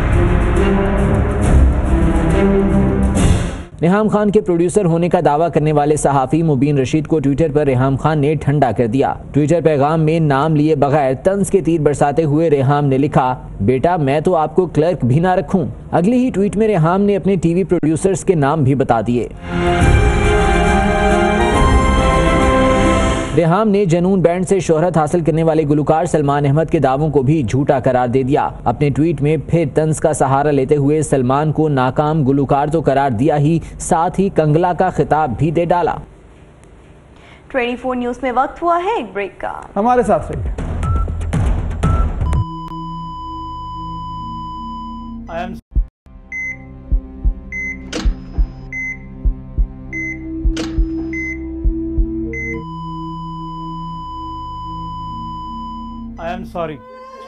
रेहाम खान के प्रोड्यूसर होने का दावा करने वाले सहाफ़ी मुबीन रशीद को ट्विटर पर रेहाम खान ने ठंडा कर दिया। ट्विटर पैगाम में नाम लिए बगैर तंज के तीर बरसाते हुए रेहाम ने लिखा, बेटा मैं तो आपको क्लर्क भी ना रखूं। अगली ही ट्वीट में रेहाम ने अपने टीवी प्रोड्यूसर्स के नाम भी बता दिए। रेहाम ने जनून बैंड से शोहरत हासिल करने वाले गुलकार सलमान अहमद के दावों को भी झूठा करार दे दिया। अपने ट्वीट में फिर तंज का सहारा लेते हुए सलमान को नाकाम गुलकार तो करार दिया ही, साथ ही कंगला का खिताब भी दे डाला। 24 न्यूज में वक्त हुआ है एक ब्रेक का, हमारे साथ रहिए। am sorry.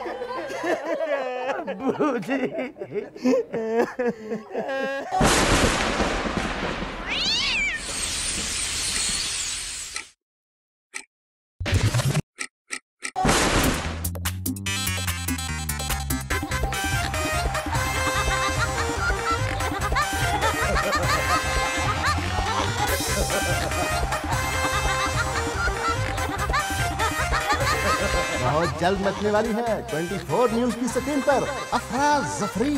बहुत जल्द मचने वाली है 24 न्यूज की स्क्रीन पर अफरा जफरी।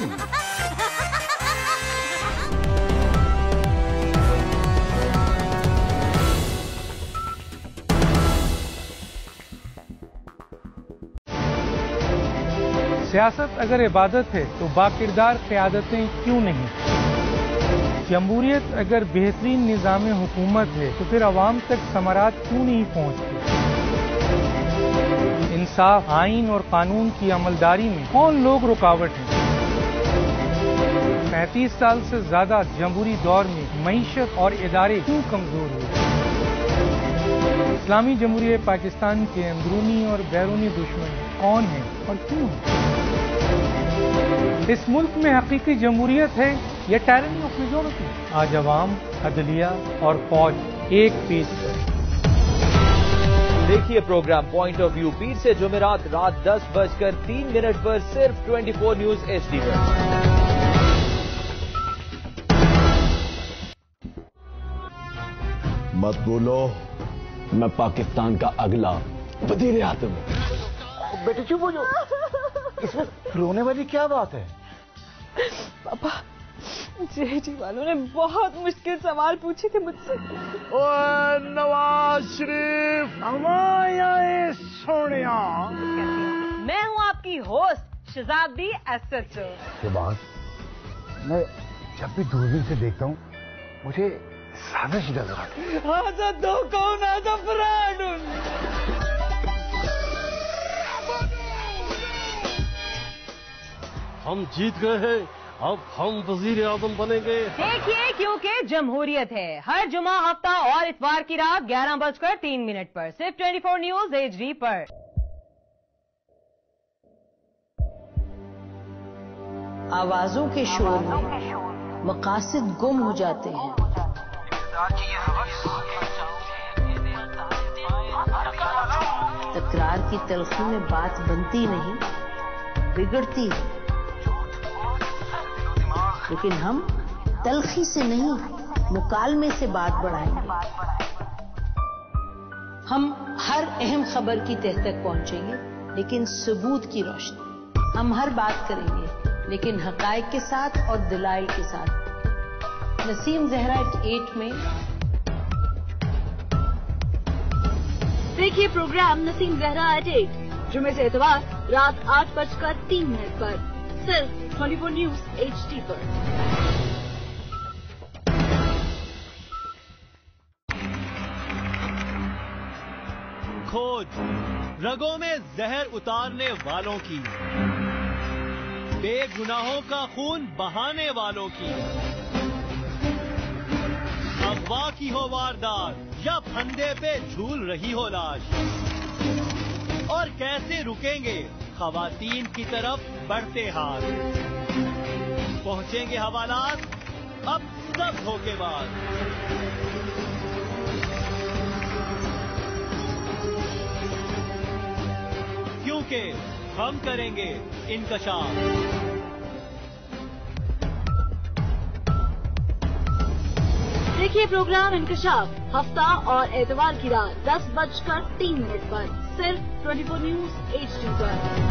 सियासत अगर इबादत है तो बाकिरदार क़यादतें क्यों नहीं? जमहूरियत अगर बेहतरीन निज़ाम हुकूमत है तो फिर अवाम तक समारात क्यों नहीं पहुँचती? इंसाफ, आइन और कानून की अमलदारी में कौन लोग रुकावट हैं? 35 साल से ज्यादा जमहूरी दौर में मईशत और इदारे क्यों कमजोर हुए? इस्लामी जमहूरियत पाकिस्तान के अंदरूनी और बैरूनी दुश्मन कौन हैं और क्यों? इस मुल्क में हकीकी जमहूरियत है या टायरनी ऑफ मेजॉरिटी? आज अवाम, अदलिया और फौज एक पेज पर। देखिए प्रोग्राम पॉइंट ऑफ व्यू पीर से जुमेरात रात 10:03 पर सिर्फ 24 न्यूज HD पर। मत बोलो, मैं पाकिस्तान का अगला वजीर आज़म हूं। बेटे चुप हो जाओ, इसमें रोने वाली क्या बात है? पापा, जेडी वालों ने बहुत मुश्किल सवाल पूछे थे मुझसे। ओए नवाज शरीफ, हमारे सोनिया। मैं हूँ आपकी होस्ट शहजादी SHO। के बाद मैं जब भी दूरबीन से देखता हूँ मुझे साजिश नजर आती है। आजा दो कौन आजा फ्रॉड। हम जीत गए हैं, अब हम वजीर आज़म बनेंगे। देखिए, क्योंकि जमहूरियत है। हर जुमा, हफ्ता और इतवार की रात 11:03 पर सिर्फ 24 न्यूज HD पर। आवाजों के शोर में मकासद गुम हो जाते हैं। तकरार की तलखी में बात बनती नहीं, बिगड़ती है। लेकिन हम तलखी से नहीं, मुकालमे से बात बढ़ाएंगे। हम हर अहम खबर की तह तक पहुंचेंगे, लेकिन सबूत की रोशनी। हम हर बात करेंगे, लेकिन हकायक के साथ और दलाइल के साथ। नसीम जहरा 8 में। देखिए प्रोग्राम नसीम जहरा 8 जुमे से इतवार रात 8:03 पर सिर्फ 24 न्यूज HD पर। खोज रगों में जहर उतारने वालों की, बेगुनाहों का खून बहाने वालों की। अगवा की हो वारदात या फंदे पे झूल रही हो लाश, और कैसे रुकेंगे खवातीन की तरफ बढ़ते हाथ। पहुंचेंगे हवालात अब सब धोखेबाज। क्योंकि हम करेंगे इंकशाफ। देखिए प्रोग्राम इंकशाफ हफ्ता और एतवार की रात 10:03 पर सिर्फ 24 न्यूज HD पर।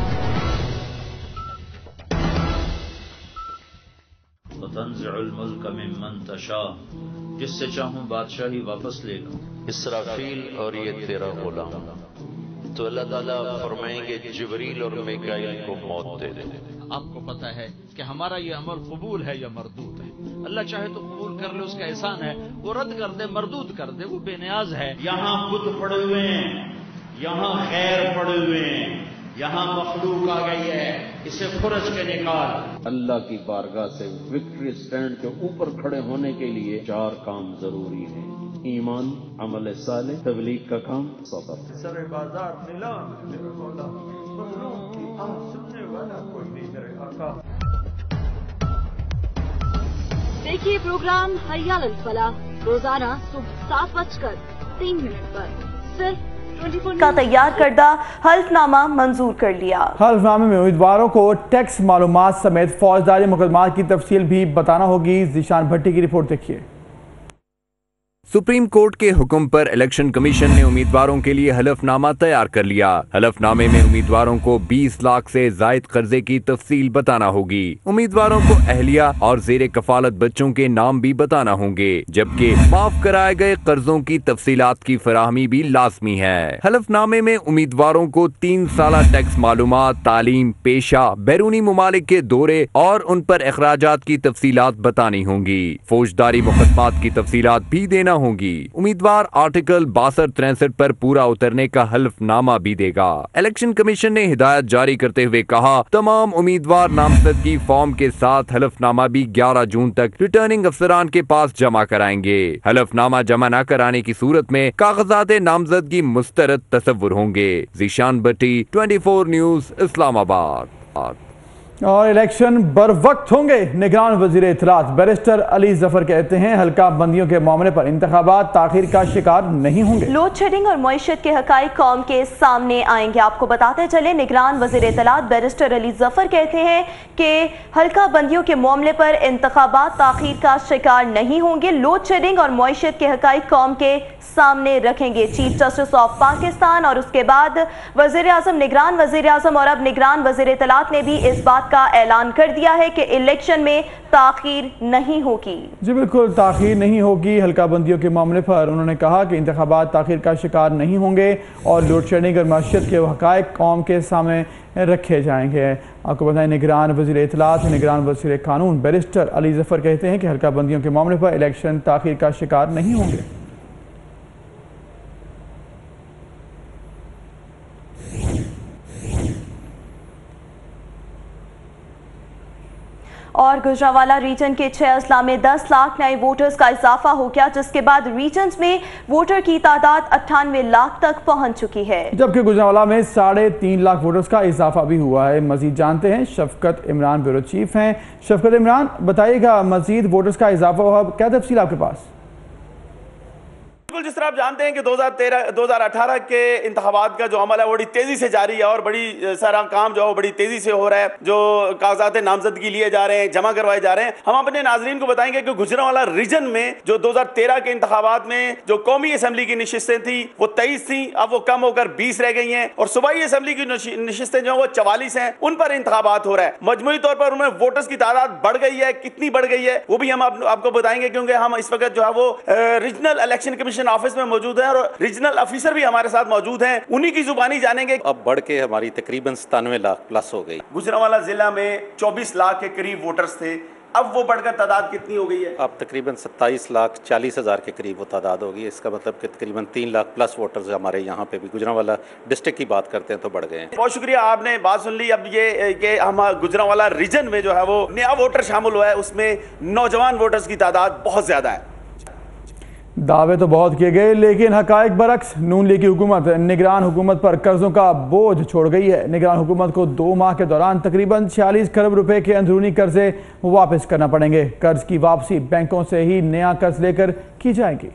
तंज़िउल मुल्क मिम्मन तशा, जिससे चाहूं बादशाही वापस ले लूं। इसराफील और ये तेरा गुलाम। तो अल्लाह ताला फरमाएंगे जिब्रील और मिकाईल को मौत दे दे। आपको पता है कि हमारा ये अमल कबूल है या मरदूद है। अल्लाह चाहे तो कबूल कर ले, उसका एहसान है। वो रद्द कर दे, मरदूद कर दे, वो बेनियाज है। यहाँ बुत पड़े हुए हैं, यहाँ खैर पड़े हुए हैं, यहाँ मखलूक आ गई है, इसे खुरच के निकाल। अल्लाह की बारगाह से विक्ट्री स्टैंड के ऊपर खड़े होने के लिए 4 काम जरूरी हैं: ईमान, अमल साले, तबलीग का काम, सब्र। सर बाजार नीलाम मखलूक की सुनने वाला कोई नहीं मेरे आका। देखिए प्रोग्राम हरियाणा फलाह रोजाना सुबह 7:03 पर सिर्फ 24 का तैयार करदा हल्फनामा मंजूर कर लिया। हल्फनामे में उम्मीदवारों को टैक्स मालूमात समेत फौजदारी मुकदमात की तफसील भी बताना होगी। जीशान भट्टी की रिपोर्ट देखिए। सुप्रीम कोर्ट के हुक्म पर इलेक्शन कमीशन ने उम्मीदवारों के लिए हलफनामा तैयार कर लिया। हलफनामे में उम्मीदवारों को 20 लाख से जायद कर्जे की तफसील बताना होगी। उम्मीदवारों को अहलिया और जेर कफालत बच्चों के नाम भी बताना होंगे, जबकि माफ कराए गए कर्जों की तफसीलात की फराहमी भी लाजमी है। हलफनामे में उम्मीदवारों को 3 साला टैक्स मालूमात, तालीम, पेशा, बैरूनी मुमालिक के दौरे और उन पर अखराजात की तफसीलात बतानी होंगी। फौजदारी मुकदमात की तफसीलात भी देना होंगी। उम्मीदवार आर्टिकल 62-63 पर पूरा उतरने का हल्फनामा भी देगा। इलेक्शन कमीशन ने हिदायत जारी करते हुए कहा, तमाम उम्मीदवार नामजदगी फॉर्म के साथ हल्फनामा भी 11 जून तक रिटर्निंग अफसरान के पास जमा कराएंगे। हल्फनामा जमा न कराने की सूरत में कागजात नामजदगी मुस्तरद तस्वुर होंगे। जीशान भट्टी, 24 न्यूज, इस्लामाबाद। और इलेक्शन बर वक्त होंगे। निगरान वजीर इत्तलात बैरिस्टर अली जफर कहते हैं, हल्का बंदियों के मामले पर इंतखाबात ताखीर का शिकार नहीं होंगे। लोड शेडिंग और मईशत के हकाइक कौम के सामने आएंगे। आपको बताते चले, निगरान वजीर इत्तलात बैरिस्टर अली जफर कहते हैं कि हल्का बंदियों के मामले पर इंतखाबात ताखीर का शिकार नहीं होंगे। लोड शेडिंग और मईशत के हकाइक कौम के सामने रखेंगे। चीफ जस्टिस ऑफ पाकिस्तान और उसके बाद वजीर आजम, निगरान वजीर आजम और अब निगरान वजीर इत्तलात ने भी इस बात का ऐलान कर दिया है कि इलेक्शन में ताखीर नहीं होगी। जी बिल्कुल, ताखीर नहीं होगी। हल्का बंदियों के मामले पर उन्होंने कहा कि इंतखाबात ताखीर का शिकार नहीं होंगे और लोड शेडिंग और मईशत के हकाइक कौम के सामने रखे जाएंगे। आपको बताएं, निगरान वजीर इत्तलात, निगरान वजीर कानून बैरिस्टर अली जफर कहते हैं कि हल्का बंदियों के मामले पर इलेक्शन ताखीर का शिकार नहीं होंगे। और गुजरांवाला रीजन के 6 अजला में 10 लाख नए वोटर्स का इजाफा हो गया, जिसके बाद रीजन में वोटर की तादाद 98 लाख तक पहुंच चुकी है। जबकि गुजरांवाला में 3.5 लाख वोटर्स का इजाफा भी हुआ है। मजीद जानते हैं, शफकत इमरान ब्यूरो चीफ हैं। शफकत इमरान, बताइएगा मजीद वोटर्स का इजाफा हुआ, क्या तफसील आपके पास? बिल्कुल, जिस तरह आप जानते हैं कि 2018 के इंतखाबात का जो अमल है बड़ी तेजी से जारी है और बड़ी सारा काम जो है बड़ी तेजी से हो रहा है। जो कागजात नामजदगी लिए जा रहे हैं, जमा करवाए जा रहे हैं। हम अपने नाजरीन को बताएंगे कि गुजरांवाला रीजन में जो 2013 के इंतखाबात में जो कौमी असम्बली की नशिस्तें थी वो 23 थी, अब वो कम होकर 20 रह गई हैं और सूबाई असम्बली की नशिस्तें जो है वो 44 हैं, उन पर इंतखाबात हो रहा है। मजमूई तौर पर उनमें वोटर्स की तादाद बढ़ गई है। कितनी बढ़ गई है वो भी हम आपको बताएंगे, क्योंकि हम इस वक्त जो है वो रीजनल इलेक्शन कमीशन ऑफिस में मौजूद है और रीजनल ऑफिसर भी हमारे साथ मौजूद हैं, उन्हीं की जुबानी जानेंगे। अब बढ़ के हमारी तकरीबन 97 लाख प्लस हो गई। गुजरांवाला जिला में 24 लाख के करीब वोटर्स थे, अब वो बढ़कर तादाद कितनी हो गई है? अब तकरीबन 27,40,000 के करीब वो तादाद होगी। इसका मतलब कि तकरीबन 3 लाख प्लस वोटर्स हमारे यहाँ पे भी गुजरांवाला डिस्ट्रिक्ट की बात करते हैं तो बढ़ गए हैं। बहुत शुक्रिया, आपने बात सुन ली। अब ये कि हम गुजरांवाला रीजन में जो है वो नया वोटर शामिल हुआ है, उसमें नौजवान वोटर्स की तादाद बहुत ज्यादा है। दावे तो बहुत किए गए, लेकिन हकायक बरक्स। नून लीग की हुकूमत निगरान हुकूमत पर कर्जों का बोझ छोड़ गई है। निगरान हुकूमत को 2 माह के दौरान तकरीबन 46 खरब रुपए के अंदरूनी कर्जे वापस करना पड़ेंगे। कर्ज की वापसी बैंकों से ही नया कर्ज लेकर की जाएगी।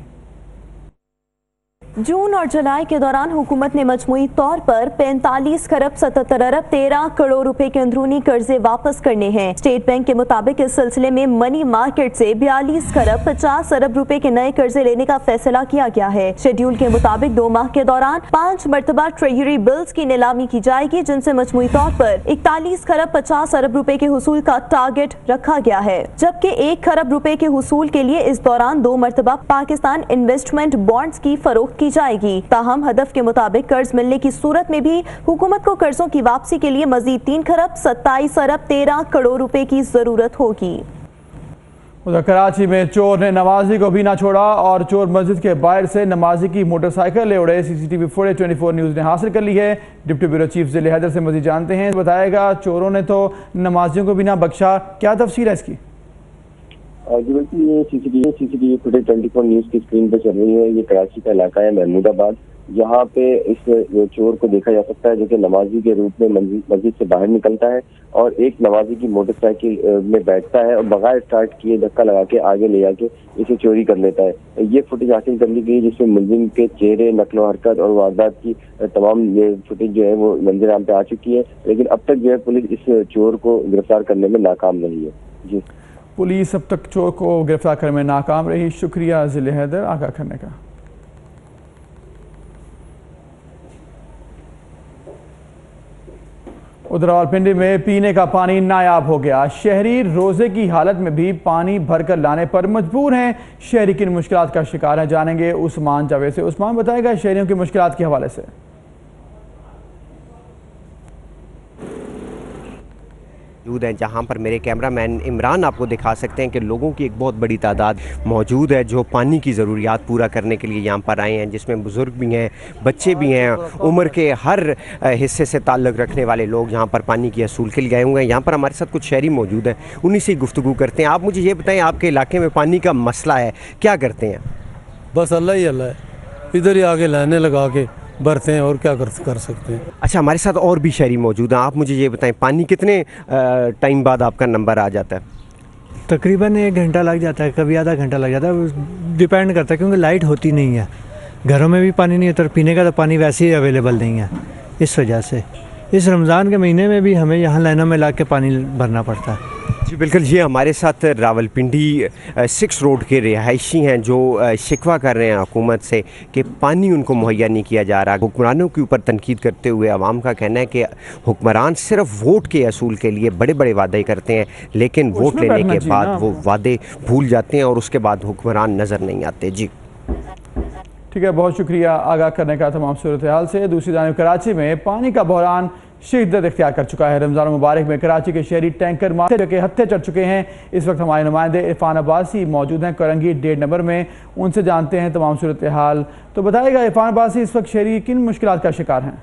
जून और जुलाई के दौरान हुकूमत ने मजमूई तौर पर 45 खरब 77 अरब 13 करोड़ रुपए के अंदरूनी कर्जे वापस करने हैं। स्टेट बैंक के मुताबिक इस सिलसिले में मनी मार्केट से 42 खरब 50 अरब रुपए के नए कर्जे लेने का फैसला किया गया है। शेड्यूल के मुताबिक 2 माह के दौरान 5 मरतबा ट्रेजरी बिल्स की नीलामी की जाएगी, जिनसे मजमूई तौर पर 41 खरब 50 अरब रुपए के हुसूल का टारगेट रखा गया है, जबकि 1 खरब रुपए के हुसूल के लिए इस दौरान 2 मरतबा पाकिस्तान इन्वेस्टमेंट बॉन्ड्स की फरोख्त की जाएगी। ताहम हदफ के मुताबिक कर्ज मिलने की सूरत में भी हुकूमत को कर्जों की वापसी के लिए मजीद 3 खरब 27 अरब 13 करोड़ रुपए की जरूरत होगी। उधर कराची में चोर ने नमाजी को भी ना छोड़ा और चोर मस्जिद के बाहर से नमाजी की मोटरसाइकिल ले उड़े। सीसीटीवी फुटेज 24 न्यूज ने हासिल कर ली है। डिप्टी ब्यूरो चीफ जिले हैदर से मजीद जानते हैं। बताएगा, चोरों ने तो नमाजियों को भी ना बख्शा, क्या तफसील है इसकी? जी बिल्कुल, ये सीसीटीवी फुटेज 24 न्यूज की स्क्रीन पर चल रही है। ये कराची का इलाका है महमूदाबाद, यहाँ पे इस चोर को देखा जा सकता है जो कि नमाजी के रूप में मस्जिद से बाहर निकलता है और एक नमाजी की मोटरसाइकिल में बैठता है और बगैर स्टार्ट किए धक्का लगा के आगे ले जाके इसे चोरी कर लेता है। ये फुटेज हासिल कर ली गई जिसमें मुलजिम के चेहरे, नकलो हरकत और वारदात की तमाम ये फुटेज जो है वो मंजर आम पे आ चुकी है, लेकिन अब तक जो है पुलिस इस चोर को गिरफ्तार करने में नाकाम रही है। जी, पुलिस अब तक चोर को गिरफ्तार करने में नाकाम रही। शुक्रिया जिले हैदर आगाह करने का। उधर रावलपिंडी में पीने का पानी नायाब हो गया। शहरी रोजे की हालत में भी पानी भरकर लाने पर मजबूर हैं। शहरी किन मुश्किलात का शिकार है, जानेंगे उस्मान जावेद से। उस्मान बताएगा शहरियों की मुश्किलात के हवाले से। मौजूद हैं जहां पर मेरे कैमरामैन इमरान आपको दिखा सकते हैं कि लोगों की एक बहुत बड़ी तादाद मौजूद है जो पानी की ज़रूरियात पूरा करने के लिए यहां पर आए हैं, जिसमें बुज़ुर्ग भी हैं, बच्चे भी हैं, उम्र के हर हिस्से से ताल्लुक़ रखने वाले लोग यहां पर पानी की असूल के लिए गए हुए हैं। यहां पर हमारे साथ कुछ शहरी मौजूद हैं, उन्हीं से गुफ्तगू करते हैं। आप मुझे ये बताएं, आपके इलाके में पानी का मसला है, क्या करते हैं? बस अल्लाह ही अल्लाह है, इधर ही आगे लाने लगा के भरते हैं और क्या कर सकते हैं। अच्छा, हमारे साथ और भी शहरी मौजूद हैं, आप मुझे ये बताएं पानी कितने टाइम बाद आपका नंबर आ जाता है? तकरीबन 1 घंटा लग जाता है, कभी आधा घंटा लग जाता है, डिपेंड करता है क्योंकि लाइट होती नहीं है, घरों में भी पानी नहीं होता और पीने का तो पानी वैसे ही अवेलेबल नहीं है। इस वजह से इस रमज़ान के महीने में भी हमें यहाँ लाइनों में ला के पानी भरना पड़ता है। जी बिल्कुल, ये हमारे साथ रावलपिंडी 6 रोड के रिहायशी हैं जो शिकवा कर रहे हैं हुकूमत से कि पानी उनको मुहैया नहीं किया जा रहा। हुक्मरानों के ऊपर तनकीद करते हुए आवाम का कहना है कि हुक्मरान सिर्फ वोट के असूल के लिए बड़े बड़े वादे करते हैं, लेकिन वोट लेने के बाद वो वादे भूल जाते हैं और उसके बाद हुक्मरान नज़र नहीं आते। जी ठीक है, बहुत शुक्रिया आगाह करने का तमाम सूरत हाल से। दूसरी जानिब कराची में पानी का बहरान शिद्दत इख्तियार कर चुका है। रमज़ान मुबारक में कराची के शहरी टैंकर माथे के हत्थे चढ़ चुके हैं। इस वक्त हमारे नुमाइंदे इरफान अब्बासी मौजूद हैं करंगी 1.5 नंबर में, उनसे जानते हैं तमाम सूरत हाल। तो बताइएगा इरफान अब्बासी, इस वक्त शहरी किन मुश्किलात का शिकार हैं?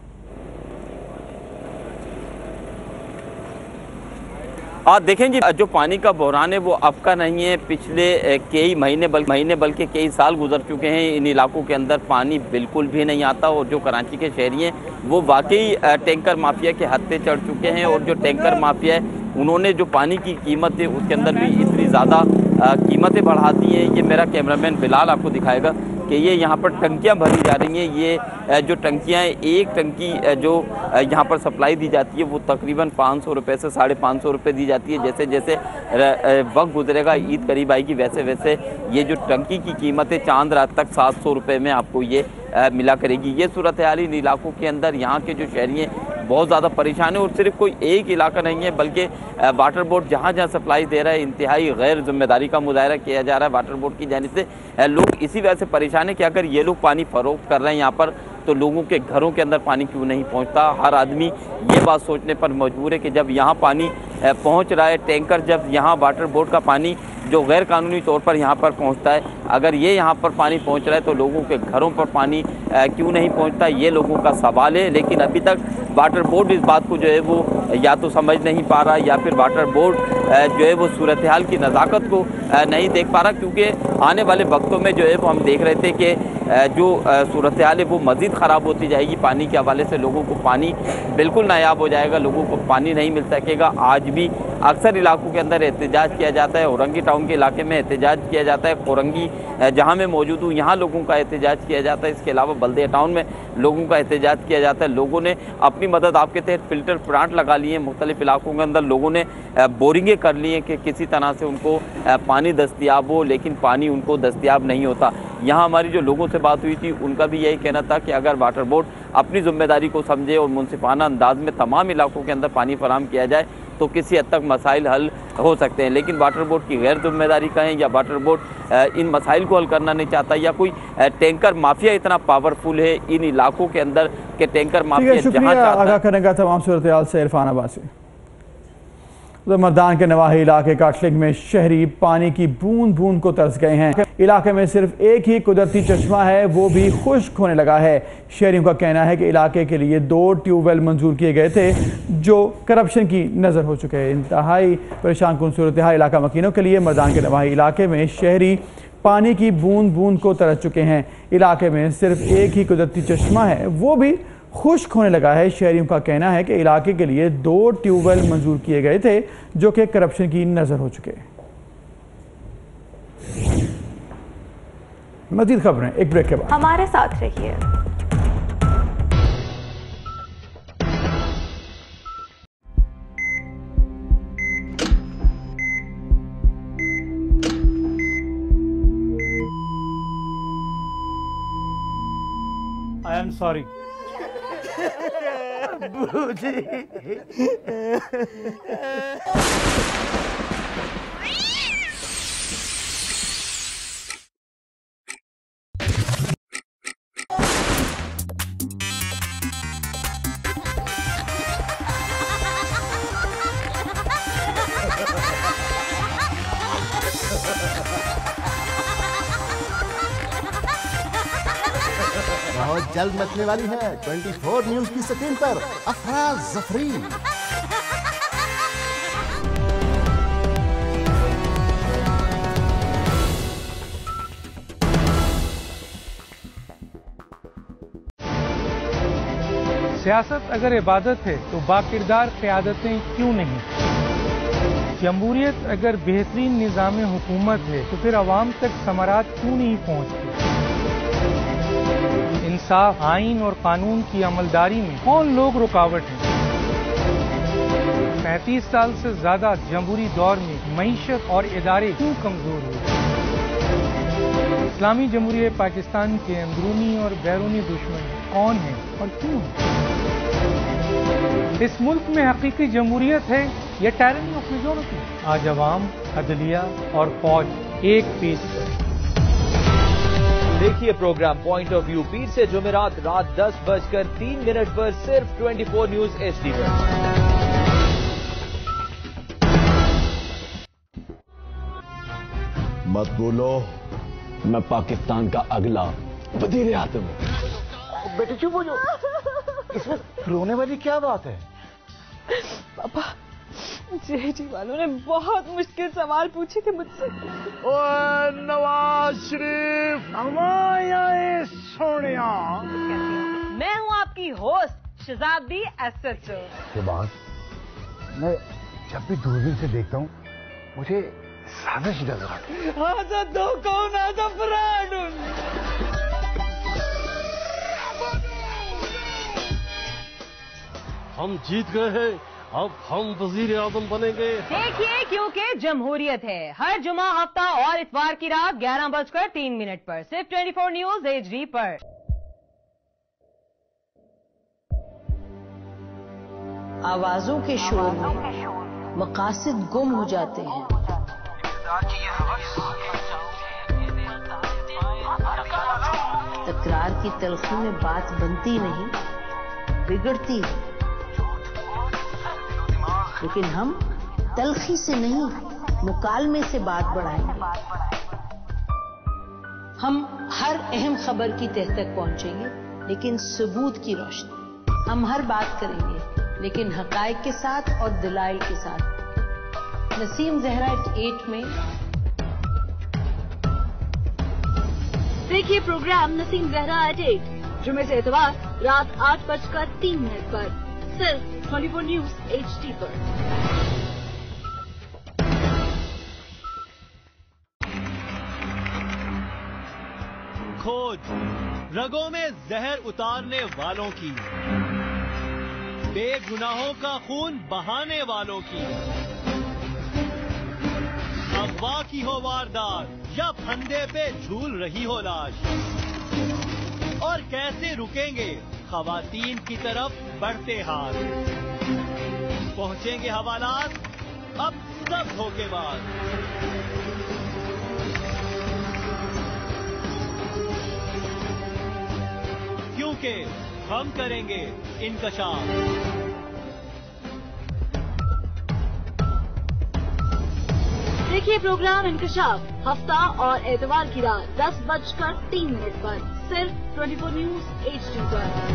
देखें जी, जो पानी का बहरान है वो अब का नहीं है, पिछले कई महीने बल्कि कई साल गुजर चुके हैं। इन इलाकों के अंदर पानी बिल्कुल भी नहीं आता और जो कराची के शहरी हैं वो वाकई टैंकर माफिया के हत्थे चढ़ चुके हैं। और जो टैंकर माफिया है उन्होंने जो पानी की कीमत है उसके अंदर भी इतनी ज़्यादा कीमतें बढ़ा दी हैं। ये मेरा कैमरामैन बिलाल आपको दिखाएगा कि ये यहाँ पर टंकियाँ भरी जा रही हैं। ये जो टंकियाँ हैं, एक टंकी जो यहाँ पर सप्लाई दी जाती है वो तकरीबन 500 रुपये से 550 रुपये दी जाती है। जैसे जैसे वक्त गुजरेगा, ईद करीब आएगी, वैसे वैसे ये जो टंकी की कीमत है चांद रात तक 700 रुपये में आपको ये मिला करेगी। ये सूरत हाल इन इलाकों के अंदर यहाँ के जो शहरी हैं बहुत ज़्यादा परेशान है। और सिर्फ कोई एक इलाका नहीं है बल्कि वाटर बोर्ड जहाँ जहाँ सप्लाई दे रहा है इंतहाई गैर जिम्मेदारी का मुजाहरा किया जा रहा है वाटर बोर्ड की जानिब से। लोग इसी वजह से परेशान है कि अगर ये लोग पानी फरोख्त कर रहे हैं यहाँ पर तो लोगों के घरों के अंदर पानी क्यों नहीं पहुँचता। हर आदमी ये बात सोचने पर मजबूर है कि जब यहाँ पानी पहुँच रहा है, टैंकर जब यहाँ वाटर बोर्ड का पानी जो गैर कानूनी तौर पर यहाँ पर पहुँचता है, अगर ये यहाँ पर पानी पहुँच रहा है तो लोगों के घरों पर पानी क्यों नहीं पहुँचता, ये लोगों का सवाल है। लेकिन अभी तक वाटर बोर्ड इस बात को जो है वो या तो समझ नहीं पा रहा या फिर वाटर बोर्ड जो है वो सूरत हाल की नज़ाकत को नहीं देख पा रहा। क्योंकि आने वाले वक्तों में जो है वो हम देख रहे थे कि जो सूरत हाल है वो मज़ीद ख़राब होती जाएगी। पानी के हवाले से लोगों को पानी बिल्कुल नायाब हो जाएगा, लोगों को पानी नहीं मिल सकेगा। आज भी अक्सर इलाकों के अंदर एहतजाज किया जाता है। औरंगी टाउन के इलाके में एहतजाज किया जाता है, कोरंगी जहाँ मैं मौजूद हूँ यहाँ लोगों का एहतजाज किया जाता है। इसके अलावा बल्दिया टाउन में लोगों का एहतजाज किया जाता है। लोगों ने अपनी मदद आपके तहत फ़िल्टर प्लांट लगा लिए हैं। मुख्तलिफ इलाकों के अंदर लोगों ने बोरिंगें कर ली हैं कि किसी तरह से उनको पानी दस्तियाब हो, लेकिन पानी उनको दस्तियाब नहीं होता। यहाँ हमारी जो लोगों से बात हुई थी उनका भी यही कहना था कि अगर वाटर बोर्ड अपनी जिम्मेदारी को समझे और मुनसिफाना अंदाज में तमाम इलाकों के अंदर पानी फराहम किया जाए तो किसी हद तक मसाइल हल हो सकते हैं। लेकिन वाटर बोर्ड की गैर जिम्मेदारी कहें या वाटर बोर्ड इन मसाइल को हल करना नहीं चाहता या कोई टैंकर माफिया इतना पावरफुल है इन इलाकों के अंदर के टैंकर माफिया जहाँ आगाह करने का तमाम सूरत हाल से इरफान अब्बासी। मर्दान के नवाही इलाके काटलिंग में शहरी पानी की बूंद बूंद को तरस गए हैं। इलाके में सिर्फ एक ही कुदरती चश्मा है, वो भी खुश्क होने लगा है। शहरियों का कहना है कि इलाके के लिए 2 ट्यूबवेल मंजूर किए गए थे जो करप्शन की नज़र हो चुके हैं। इंतहाई परेशान कुन सूरत हाल इलाका मकीनों के लिए। मर्दान के नवाही इलाके में शहरी पानी की बूंद बूंद को तरस चुके हैं। इलाके में सिर्फ एक ही कुदरती चश्मा है, वो भी खुश्क होने लगा है। शहरियों का कहना है कि इलाके के लिए 2 ट्यूबवेल मंजूर किए गए थे जो कि करप्शन की नजर हो चुके। मजीद खबरें एक ब्रेक के बाद। हमारे साथ रहिए। I am sorry. बहुत जल्द मचने वाली है 24 न्यूज की स्क्रीन पर अफरा जफरी। सियासत अगर इबादत है तो बाकिरदार क़यादतें क्यों नहीं? जमहूरियत अगर बेहतरीन निज़ाम हुकूमत है तो फिर अवाम तक समारात क्यों नहीं पहुँचती? इंसाफ, आइन और कानून की अमलदारी में कौन लोग रुकावट हैं? 35 साल से ज्यादा जमहूरी दौर में मईशत और इदारे क्यों कमजोर हुए? इस्लामी जमहूरियत पाकिस्तान के अंदरूनी और बैरूनी दुश्मन कौन है और क्यों है? इस मुल्क में हकीकी जमहूरियत है या टायरनी ऑफ मेजॉरिटी? आज अवाम, अदलिया और फौज एक पेज पर। देखिए प्रोग्राम पॉइंट ऑफ व्यू पीर से जुमेरात रात 10:03 पर सिर्फ 24 न्यूज HD पर। मत बोलो, मैं पाकिस्तान का अगला वजीर आज़म हूं। बेटे चुप हो जाओ, इसमें रोने वाली क्या बात है? पापा, जेडी वालों ने बहुत मुश्किल सवाल पूछे थे मुझसे। ओए नवाज शरीफ, हमारे सोनिया। मैं हूँ आपकी होस्ट शहजादी एसएचओ। के बाद मैं जब भी दूरबीन से देखता हूँ मुझे साजिश नजर आती है। आजा दो कौन आजा फ्रॉड। हम जीत गए हैं, अब हम वजीर आज़म बनेंगे। देखिए क्योंकि जमहूरियत है। हर जुमा, हफ्ता और इतवार की रात 11:03 पर सिर्फ 24 न्यूज HD पर। आवाजों के शोर में मकासद गुम हो जाते हैं। तकरार की तलखी में बात बनती नहीं, बिगड़ती है। लेकिन हम तलखी से नहीं, मुकालमे से बात बढ़ाएंगे। हम हर अहम खबर की तह तक पहुंचेंगे, लेकिन सबूत की रोशनी। हम हर बात करेंगे, लेकिन हकायक के साथ और दलाइल के साथ। नसीम जहरा 8 में। देखिए प्रोग्राम नसीम जहरा 8 जुमे से इतवार रात 8:03 पर सिर्फ 24 न्यूज HD पर। खोज रगों में जहर उतारने वालों की, बेगुनाहों का खून बहाने वालों की। अगवा की हो वारदात या फंदे पे झूल रही हो लाश, और कैसे रुकेंगे खवातीन की तरफ बढ़ते हाथ। पहुंचेंगे हवालात अब सब धोखेबाज। क्योंकि हम करेंगे इंकशाफ। देखिए प्रोग्राम इंकशाफ हफ्ता और एतवार की रात 10:03 पर सिर्फ 24 न्यूज HD पर।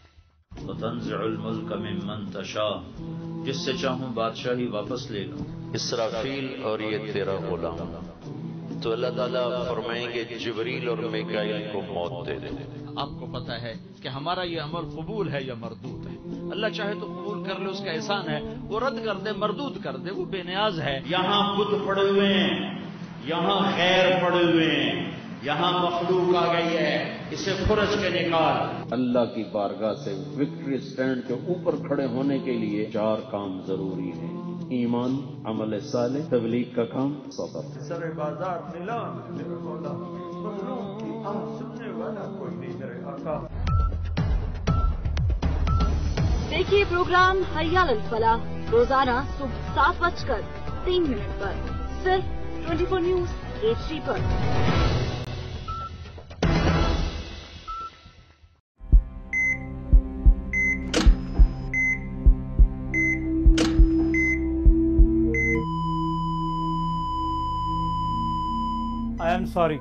तंज़िउल मुल्क मिम्मन तशा, जिससे चाहूं बादशाही वापस ले लूं। इसराफील और ये तेरा गुलाम। तो अल्लाह ताला फरमाएंगे जिब्रील और मिकाईल को मौत दे दे। आपको पता है कि हमारा ये अमल कबूल है या मरदूद है। अल्लाह चाहे तो कबूल कर ले, उसका एहसान है, वो रद्द कर दे, मरदूद कर दे, वो बेनियाज है। यहाँ खुद पड़े हुए हैं, यहाँ खैर पड़े हुए हैं, यहाँ मखलूक आ गई है, इसे फुरज के निकाल। अल्लाह की बारगाह से विक्ट्री स्टैंड के ऊपर खड़े होने के लिए 4 काम जरूरी हैं: ईमान, अमल साले, तबलीग का काम, सब्र। सरे बाजार नीलाम मेरे मौला, मजलूम की आह सुनने वाला कोई नहीं मेरे आका। देखिए प्रोग्राम हय्या अल फलाह रोजाना सुबह 7:03 पर सिर्फ 24 न्यूज HD पर। I am sorry.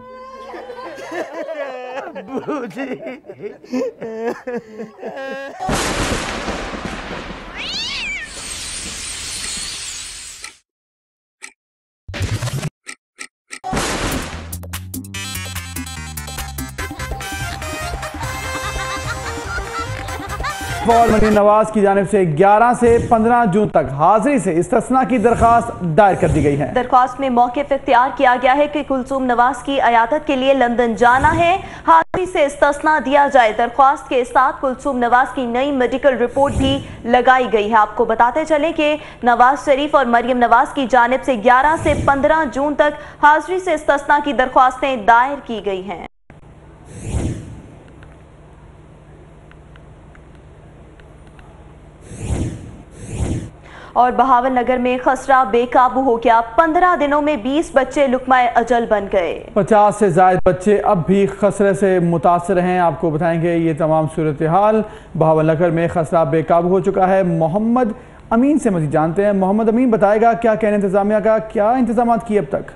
Maryam Nawaz की जानिब से 11 से 15 जून तक हाजिरी से इस्तिस्ना की दरख्वास्त दायर कर दी गई है। दरख्वास्त में मौक़िफ़ इख्तियार किया गया है कि कुलसूम नवाज की अयादत के लिए लंदन जाना है, हाजिरी से इस्तिस्ना दिया जाए। दरख्वास्त के साथ कुलसूम नवाज की नई मेडिकल रिपोर्ट भी लगाई गई है। आपको बताते चलें कि नवाज शरीफ और मरियम नवाज की जानिब से 11 से 15 जून तक हाजिरी से इस्तिस्ना की दरख्वास्तें दायर की गई हैं। और बहावल नगर में खसरा बेकाबू हो गया, 15 दिनों में 20 बच्चे लुकमाए अजल बन गए। 50 से ज़ायद बच्चे अब भी खसरे से मुतासर हैं। आपको बताएंगे ये तमाम सूरत हाल। बहावल नगर में खसरा बेकाबू हो चुका है। मोहम्मद अमीन से मज़ीद जानते हैं। मोहम्मद अमीन बताएगा क्या कहने इंतजामिया का, क्या इंतजाम किए अब तक?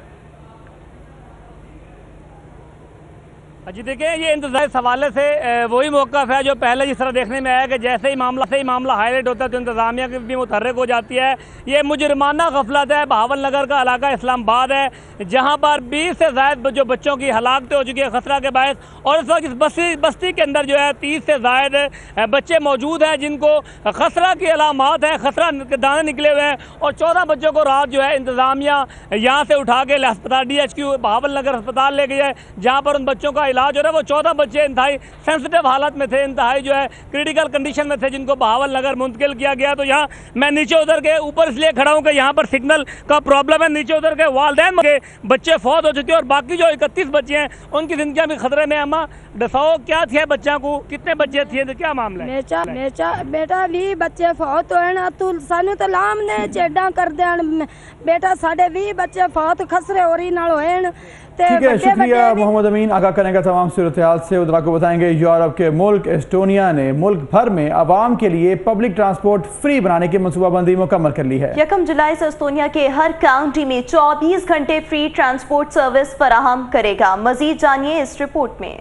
जी देखिए, ये इंतजार इस हवाले से वही मौक़िफ़ है जो पहले जिस तरह देखने में आया कि जैसे ही मामला हाईलाइट होता है तो इंतज़ामिया की भी मुतहर्रिक हो जाती है। ये मुजरिमाना गफलत है। बहावल नगर का इलाका इस्लामाबाद है, जहाँ पर 20 से ज़ायद जो बच्चों की हलाकतें हो चुकी है खसरा के बायस। और इस वक्त इस बस्ती के अंदर जो है 30 से ज़ायद बच्चे मौजूद हैं जिनको खसरा की अलामात है, खसरा के दाने निकले हुए हैं। और 14 बच्चों को रात जो है इंतज़ामिया यहाँ से उठा के अस्पताल DHQ बहावल नगर अस्पताल ले गई है, जहाँ पर उन बच्चों का इलाज हो रहा है। वो 14 बच्चे इंतहाई सेंसिटिव हालत में थे, इंतहाई जो है क्रिटिकल कंडीशन में थे, जिनको बहावल नगर मुंतकिल किया गया। तो यहाँ मैं नीचे उतर के ऊपर इसलिए खड़ा हूँ कि यहाँ पर सिग्नल का प्रॉब्लम है। नीचे उतर के वालिदैन के बच्चे फौत हो चुके हैं और बाकी जो 31 बच्चे हैं उनकी जिंदगी भी खतरे में। अम्मा दसाओ क्या थे बच्चा को, कितने बच्चे थे, क्या मामला है? बेटा 20 बच्चे फौत होए ना, तू सानू तो लाम ने चेडा कर देन बेटा, साढ़े 20 बच्चे फौत खसरे हो रही नाल होए। ठीक है, शुक्रिया मोहम्मद अमीन। आगाह करेंगे तमाम सूरत हाल से। उधर आपको बताएंगे यूरोप के मुल्क एस्टोनिया ने मुल्क भर में आवाम के लिए पब्लिक ट्रांसपोर्ट फ्री बनाने की मनसूबाबंदी मुकम्मल कर ली है। 1 जुलाई से एस्टोनिया के हर काउंटी में 24 घंटे फ्री ट्रांसपोर्ट सर्विस फराहम करेगा। मजीद जानिए इस रिपोर्ट में।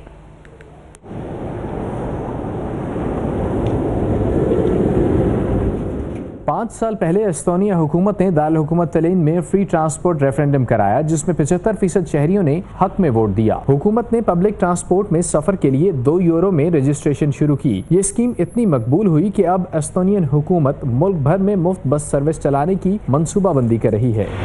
5 साल पहले एस्टोनिया हुकूमत ने दारुल हुकूमत तलीन में फ्री ट्रांसपोर्ट रेफरेंडम कराया, जिसमें 75% शहरियों ने हक में वोट दिया। हुकूमत ने पब्लिक ट्रांसपोर्ट में सफर के लिए €2 में रजिस्ट्रेशन शुरू की। ये स्कीम इतनी मकबूल हुई कि अब एस्टोनियन हुकूमत मुल्क भर में मुफ्त बस सर्विस चलाने की मनसूबाबंदी कर रही है।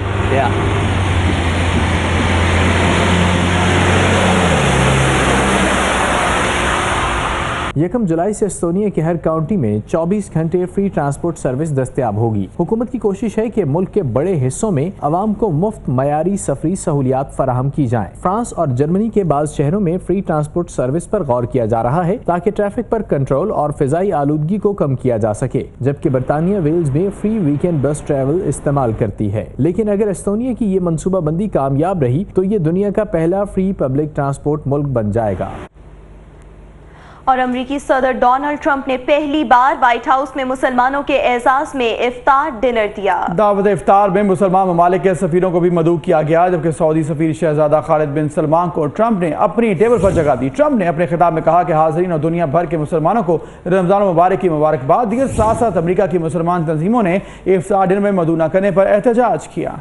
1 जुलाई से एस्टोनिया के हर काउंटी में 24 घंटे फ्री ट्रांसपोर्ट सर्विस दस्तयाब होगी। हुकूमत की कोशिश है कि मुल्क के बड़े हिस्सों में आवाम को मुफ्त मयारी सफरी सहूलियात फराहम की जाएं। फ्रांस और जर्मनी के बाद शहरों में फ्री ट्रांसपोर्ट सर्विस पर गौर किया जा रहा है ताकि ट्रैफिक पर कंट्रोल और फिजाई आलूदगी को कम किया जा सके, जबकि बरतानिया वेल्स में फ्री वीकेंड बस ट्रैवल इस्तेमाल करती है। लेकिन अगर एस्टोनिया की ये मनसूबाबंदी कामयाब रही तो ये दुनिया का पहला फ्री पब्लिक ट्रांसपोर्ट मुल्क बन जाएगा। और अमरीकी सदर डोनाल्ड ट्रंप ने पहली बार व्हाइट हाउस में मुसलमानों के एजाज में इफ्तार डिनर दिया। दावत इफ्तार में मुसलमान ममालिक के सफीरों को भी मदऊ किया गया, जबकि सऊदी सफीर शहजादा खालिद बिन सलमान को ट्रंप ने अपनी टेबल पर जगह दी। ट्रंप ने अपने खिताब में कहा कि हाज़रीन और दुनिया भर के मुसलमानों को रमजान मुबारक की मुबारकबाद दी। साथ साथ अमरीका की मुसलमान तंजीमों ने इफ्तार डिनर में मदऊ न करने पर एहतजाज किया।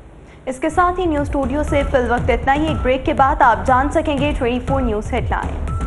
इसके साथ ही न्यूज स्टूडियो से फिल वक्त इतना ही। एक ब्रेक के बाद आप जान सकेंगे 24 न्यूज हेडलाइंस।